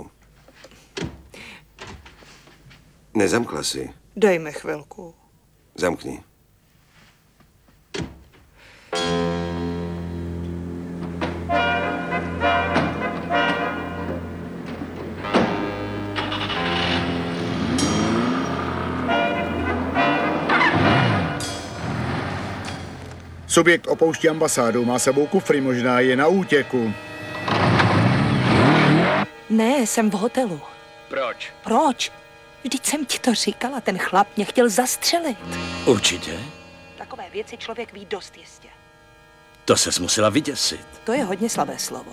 [SPEAKER 6] Nezamkla si.
[SPEAKER 1] Dej mi chvilku.
[SPEAKER 6] Zamkni.
[SPEAKER 13] Subjekt opouští ambasádu, má sebou kufry, možná je na útěku.
[SPEAKER 1] Ne, jsem v hotelu.
[SPEAKER 3] Proč?
[SPEAKER 1] Proč? Vždyť jsem ti to říkala, ten chlap mě chtěl zastřelit.
[SPEAKER 3] Určitě?
[SPEAKER 1] Takové věci člověk ví dost jistě.
[SPEAKER 3] To ses musela vyděsit.
[SPEAKER 1] To je hodně slabé slovo.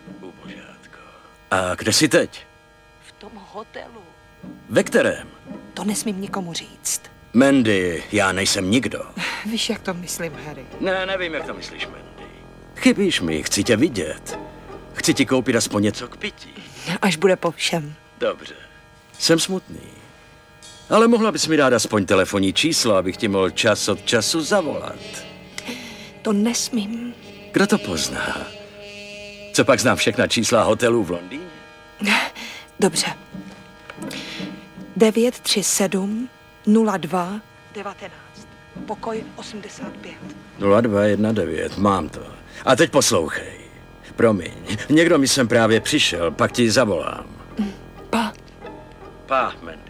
[SPEAKER 3] A kde jsi teď?
[SPEAKER 1] V tom hotelu.
[SPEAKER 3] Ve kterém?
[SPEAKER 1] To nesmím nikomu říct.
[SPEAKER 3] Mandy, já nejsem nikdo.
[SPEAKER 1] Víš, jak to myslím, Harry?
[SPEAKER 3] Ne, nevím, jak to myslíš, Mandy. Chybíš mi, chci tě vidět. Chci ti koupit aspoň něco k pití.
[SPEAKER 1] Až bude po všem.
[SPEAKER 3] Dobře. Jsem smutný. Ale mohla bys mi dát aspoň telefonní číslo, abych ti mohl čas od času zavolat.
[SPEAKER 1] To nesmím.
[SPEAKER 3] Kdo to pozná? Co pak znám všechna čísla hotelů v Londýně?
[SPEAKER 1] Dobře. devět tři sedm nula dva devatenáct. Pokoj osmdesát pět.
[SPEAKER 3] nula dva jedna devět, mám to. A teď poslouchej. Promiň, někdo mi sem právě přišel, pak ti zavolám.
[SPEAKER 1] Pa.
[SPEAKER 3] Pa, Mandy.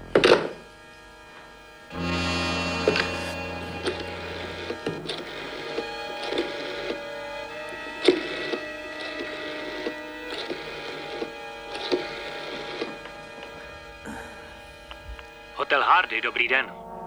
[SPEAKER 4] Hotel Hardy, dobrý den.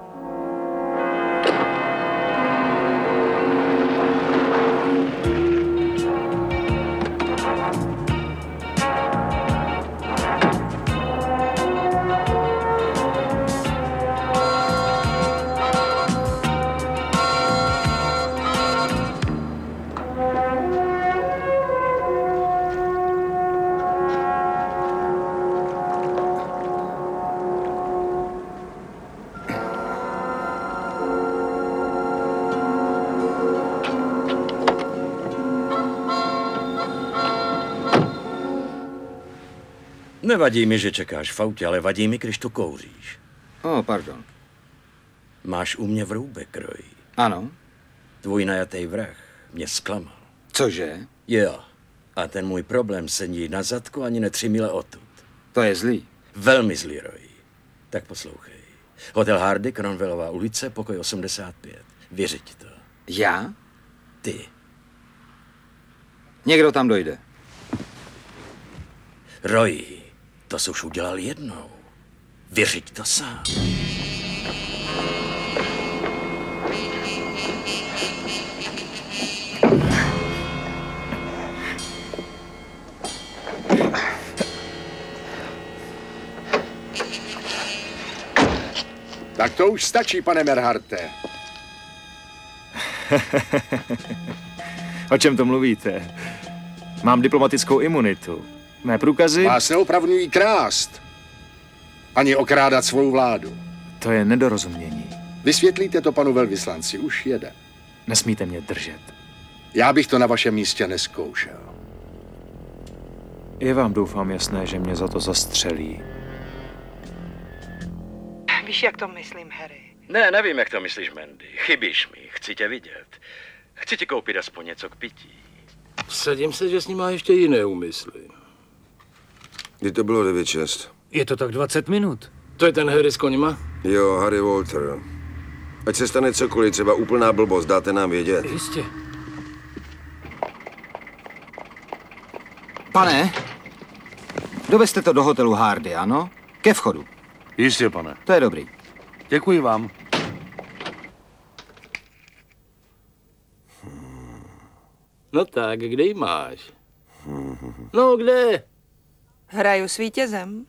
[SPEAKER 3] Nevadí mi, že čekáš v autě, ale vadí mi, když tu kouříš.
[SPEAKER 7] Oh, pardon.
[SPEAKER 3] Máš u mě vrůbek, Roy.
[SPEAKER 7] Ano.
[SPEAKER 3] Tvůj najatý vrah mě zklamal.
[SPEAKER 7] Cože?
[SPEAKER 3] Jo. A ten můj problém sedí na zadku ani ne tři mile odtud.
[SPEAKER 7] To je zlý.
[SPEAKER 3] Velmi zlý, Roy. Tak poslouchej. Hotel Hardy, Cromwellová ulice, pokoj osmdesát pět. Věři ti to.
[SPEAKER 7] Já?
[SPEAKER 3] Ty.
[SPEAKER 7] Někdo tam dojde.
[SPEAKER 3] Roy, to jsi už udělal jednou. Věřiť to sám.
[SPEAKER 9] Tak to už stačí, pane Merharte.
[SPEAKER 2] O čem to mluvíte? Mám diplomatickou imunitu. Mé průkazy...
[SPEAKER 9] Vás neopravňují krást. Ani okrádat svou vládu.
[SPEAKER 2] To je nedorozumění.
[SPEAKER 9] Vysvětlíte to panu velvyslanci, už jede.
[SPEAKER 2] Nesmíte mě držet.
[SPEAKER 9] Já bych to na vašem místě neskoušel.
[SPEAKER 2] Je vám, doufám, jasné, že mě za to zastřelí.
[SPEAKER 1] Víš, jak to myslím, Harry?
[SPEAKER 3] Ne, nevím, jak to myslíš, Mandy. Chybíš mi, chci tě vidět. Chci ti koupit aspoň něco k pití.
[SPEAKER 8] Vsadím se, že s ním má ještě jiné úmysly.
[SPEAKER 6] Kdy to bylo devět šest?
[SPEAKER 12] Je to tak dvacet minut.
[SPEAKER 8] To je ten Harry s koněma?
[SPEAKER 6] Jo, Harry Walter. Ať se stane cokoliv, třeba úplná blbost, dáte nám vědět.
[SPEAKER 12] Jistě.
[SPEAKER 7] Pane, dovezte to do hotelu Hardy, ano? Ke vchodu.
[SPEAKER 10] Jistě, pane.
[SPEAKER 7] To je dobrý.
[SPEAKER 10] Děkuji vám.
[SPEAKER 8] No tak, kde ji máš? No, kde?
[SPEAKER 1] Hraju s vítězem.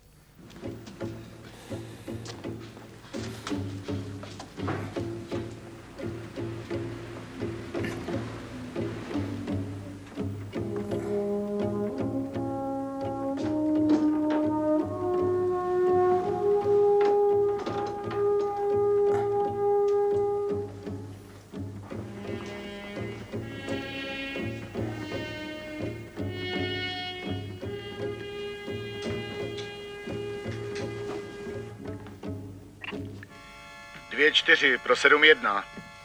[SPEAKER 13] dvě čtyři pro sedm jedna.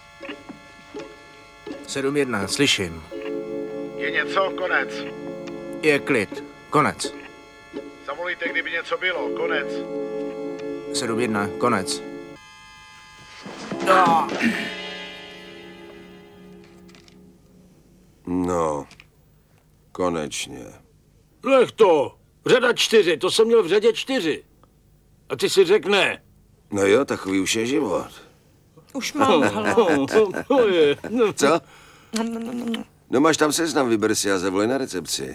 [SPEAKER 16] sedm jedna, slyším.
[SPEAKER 13] Je něco? Konec.
[SPEAKER 16] Je klid. Konec.
[SPEAKER 13] Zavolejte, kdyby něco bylo. Konec.
[SPEAKER 16] sedm jedna, konec.
[SPEAKER 6] No, konečně.
[SPEAKER 8] Nech to. Řada čtyři, to jsem měl v řadě čtyři. A ty si řekne.
[SPEAKER 6] No jo, takový už je život.
[SPEAKER 1] Už mám hlad.
[SPEAKER 6] Co? No máš tam seznam, vyber si a zavolej na recepci.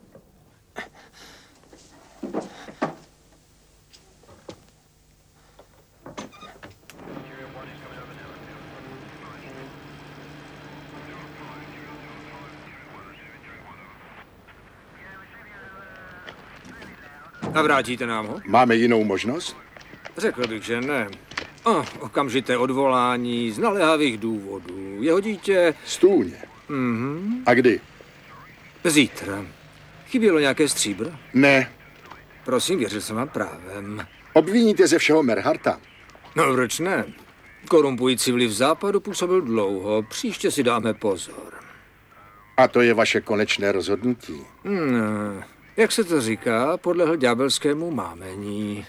[SPEAKER 12] A vrátíte nám ho?
[SPEAKER 9] Máme jinou možnost?
[SPEAKER 12] Řekl bych, že ne. Oh, okamžité odvolání z naléhavých důvodů. Jeho dítě...
[SPEAKER 9] Stůně.
[SPEAKER 12] Mhm.
[SPEAKER 9] A kdy?
[SPEAKER 12] Zítra. Chybělo nějaké stříbro?
[SPEAKER 9] Ne.
[SPEAKER 12] Prosím, věřil jsem vám právem.
[SPEAKER 9] Obviníte ze všeho Merharta?
[SPEAKER 12] No, proč ne? Korumpující vliv západu působil dlouho. Příště si dáme pozor.
[SPEAKER 9] A to je vaše konečné rozhodnutí?
[SPEAKER 12] Hmm, jak se to říká, podlehl ďábelskému mámení.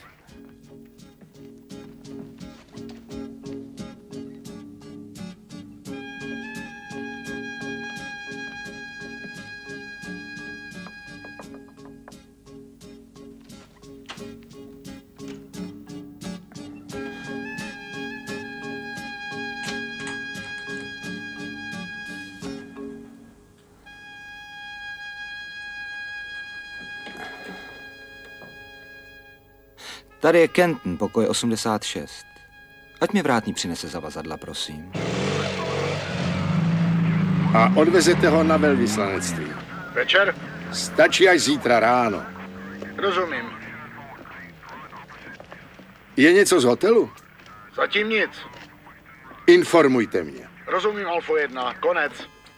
[SPEAKER 7] Tady je Kenton, pokoj osmdesát šest. Ať mi vrátný přinese zavazadla, prosím.
[SPEAKER 9] A odvezete ho na velvyslanectví.
[SPEAKER 13] Večer?
[SPEAKER 9] Stačí až zítra ráno.
[SPEAKER 13] Rozumím.
[SPEAKER 9] Je něco z hotelu?
[SPEAKER 13] Zatím nic.
[SPEAKER 9] Informujte mě.
[SPEAKER 13] Rozumím, Alfo jedna. Konec.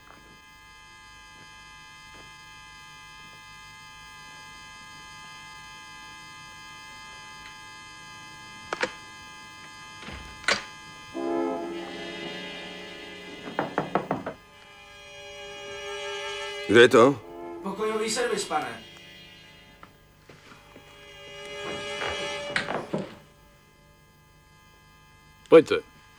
[SPEAKER 6] Kde je to?
[SPEAKER 16] Pokojový servis, pane.
[SPEAKER 8] Pojďte.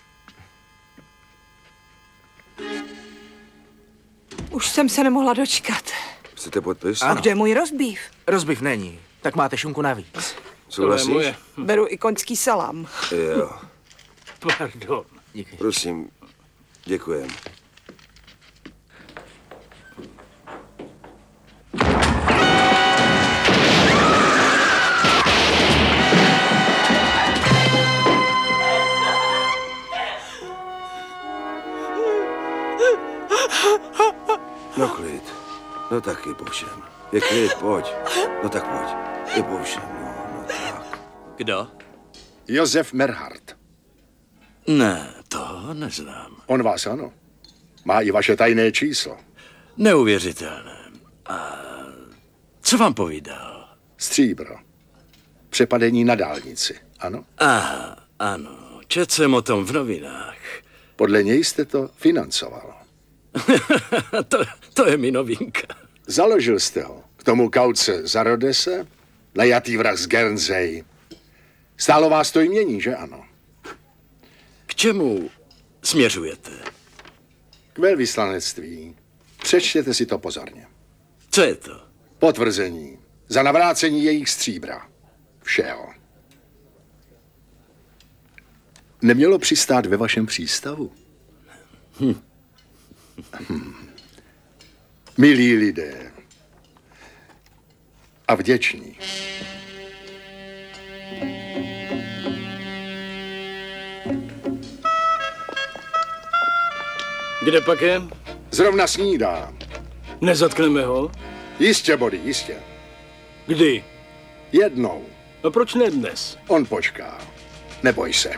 [SPEAKER 1] Už jsem se nemohla dočkat.
[SPEAKER 6] Chcete podpis?
[SPEAKER 1] A kde je můj rozbív?
[SPEAKER 16] Rozbiv není. Tak máte šunku navíc.
[SPEAKER 6] Souhlasíš?
[SPEAKER 1] Beru i koňský salám.
[SPEAKER 6] Jo.
[SPEAKER 8] Pardon.
[SPEAKER 16] Díky.
[SPEAKER 6] Prosím, děkujem. No klid. No taky po všem. Je klid, pojď. No tak pojď. Je po všem, no, no tak.
[SPEAKER 3] Kdo?
[SPEAKER 9] Josef Merhart.
[SPEAKER 3] Ne, to neznám.
[SPEAKER 9] On vás ano. Má i vaše tajné číslo.
[SPEAKER 3] Neuvěřitelné. A co vám povídal?
[SPEAKER 9] Stříbro. Přepadení na dálnici, ano?
[SPEAKER 3] Aha, ano. Četl jsem o tom v novinách.
[SPEAKER 9] Podle něj jste to financoval.
[SPEAKER 3] to, to je mi novinka.
[SPEAKER 9] Založil jste ho. K tomu kauce za Rodese, najatý vrah z Guernsey. Stálo vás to jmění, že ano?
[SPEAKER 3] K čemu směřujete?
[SPEAKER 9] K velvyslanectví. Přečtěte si to pozorně.
[SPEAKER 3] Co je to?
[SPEAKER 9] Potvrzení. Za navrácení jejich stříbra. Všeho. Nemělo přistát ve vašem přístavu?
[SPEAKER 3] Hm.
[SPEAKER 9] Hm. Milí lidé. A vděční.
[SPEAKER 8] Kde pak je?
[SPEAKER 9] Zrovna snídá.
[SPEAKER 8] Nezatkneme ho?
[SPEAKER 9] Jistě, Body, jistě.
[SPEAKER 8] Kdy?
[SPEAKER 9] Jednou.
[SPEAKER 8] A proč ne dnes?
[SPEAKER 9] On počká. Neboj se.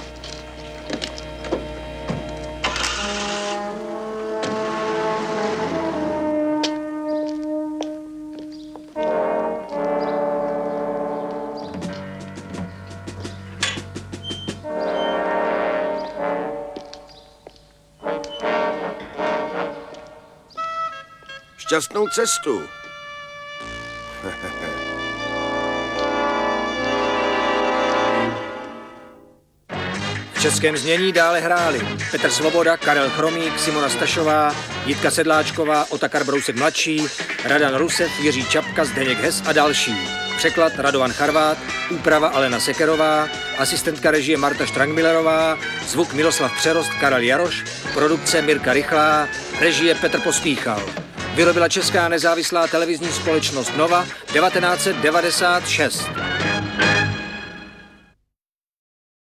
[SPEAKER 6] Šťastnou cestu.
[SPEAKER 12] V českém znění dále hráli Petr Svoboda, Karel Chromík, Simona Stašová, Jitka Sedláčková, Otakar Brousek mladší, Radan Rusev, Jiří Čapka, Zdeněk Hes a další. Překlad Radovan Charvát, úprava Alena Sekerová, asistentka režie Marta Štrangmillerová, zvuk Miloslav Přerost, Karel Jaroš, produkce Mirka Rychlá, režie Petr Pospíchal. Vyrobila česká nezávislá televizní společnost Nova devatenáct set devadesát šest.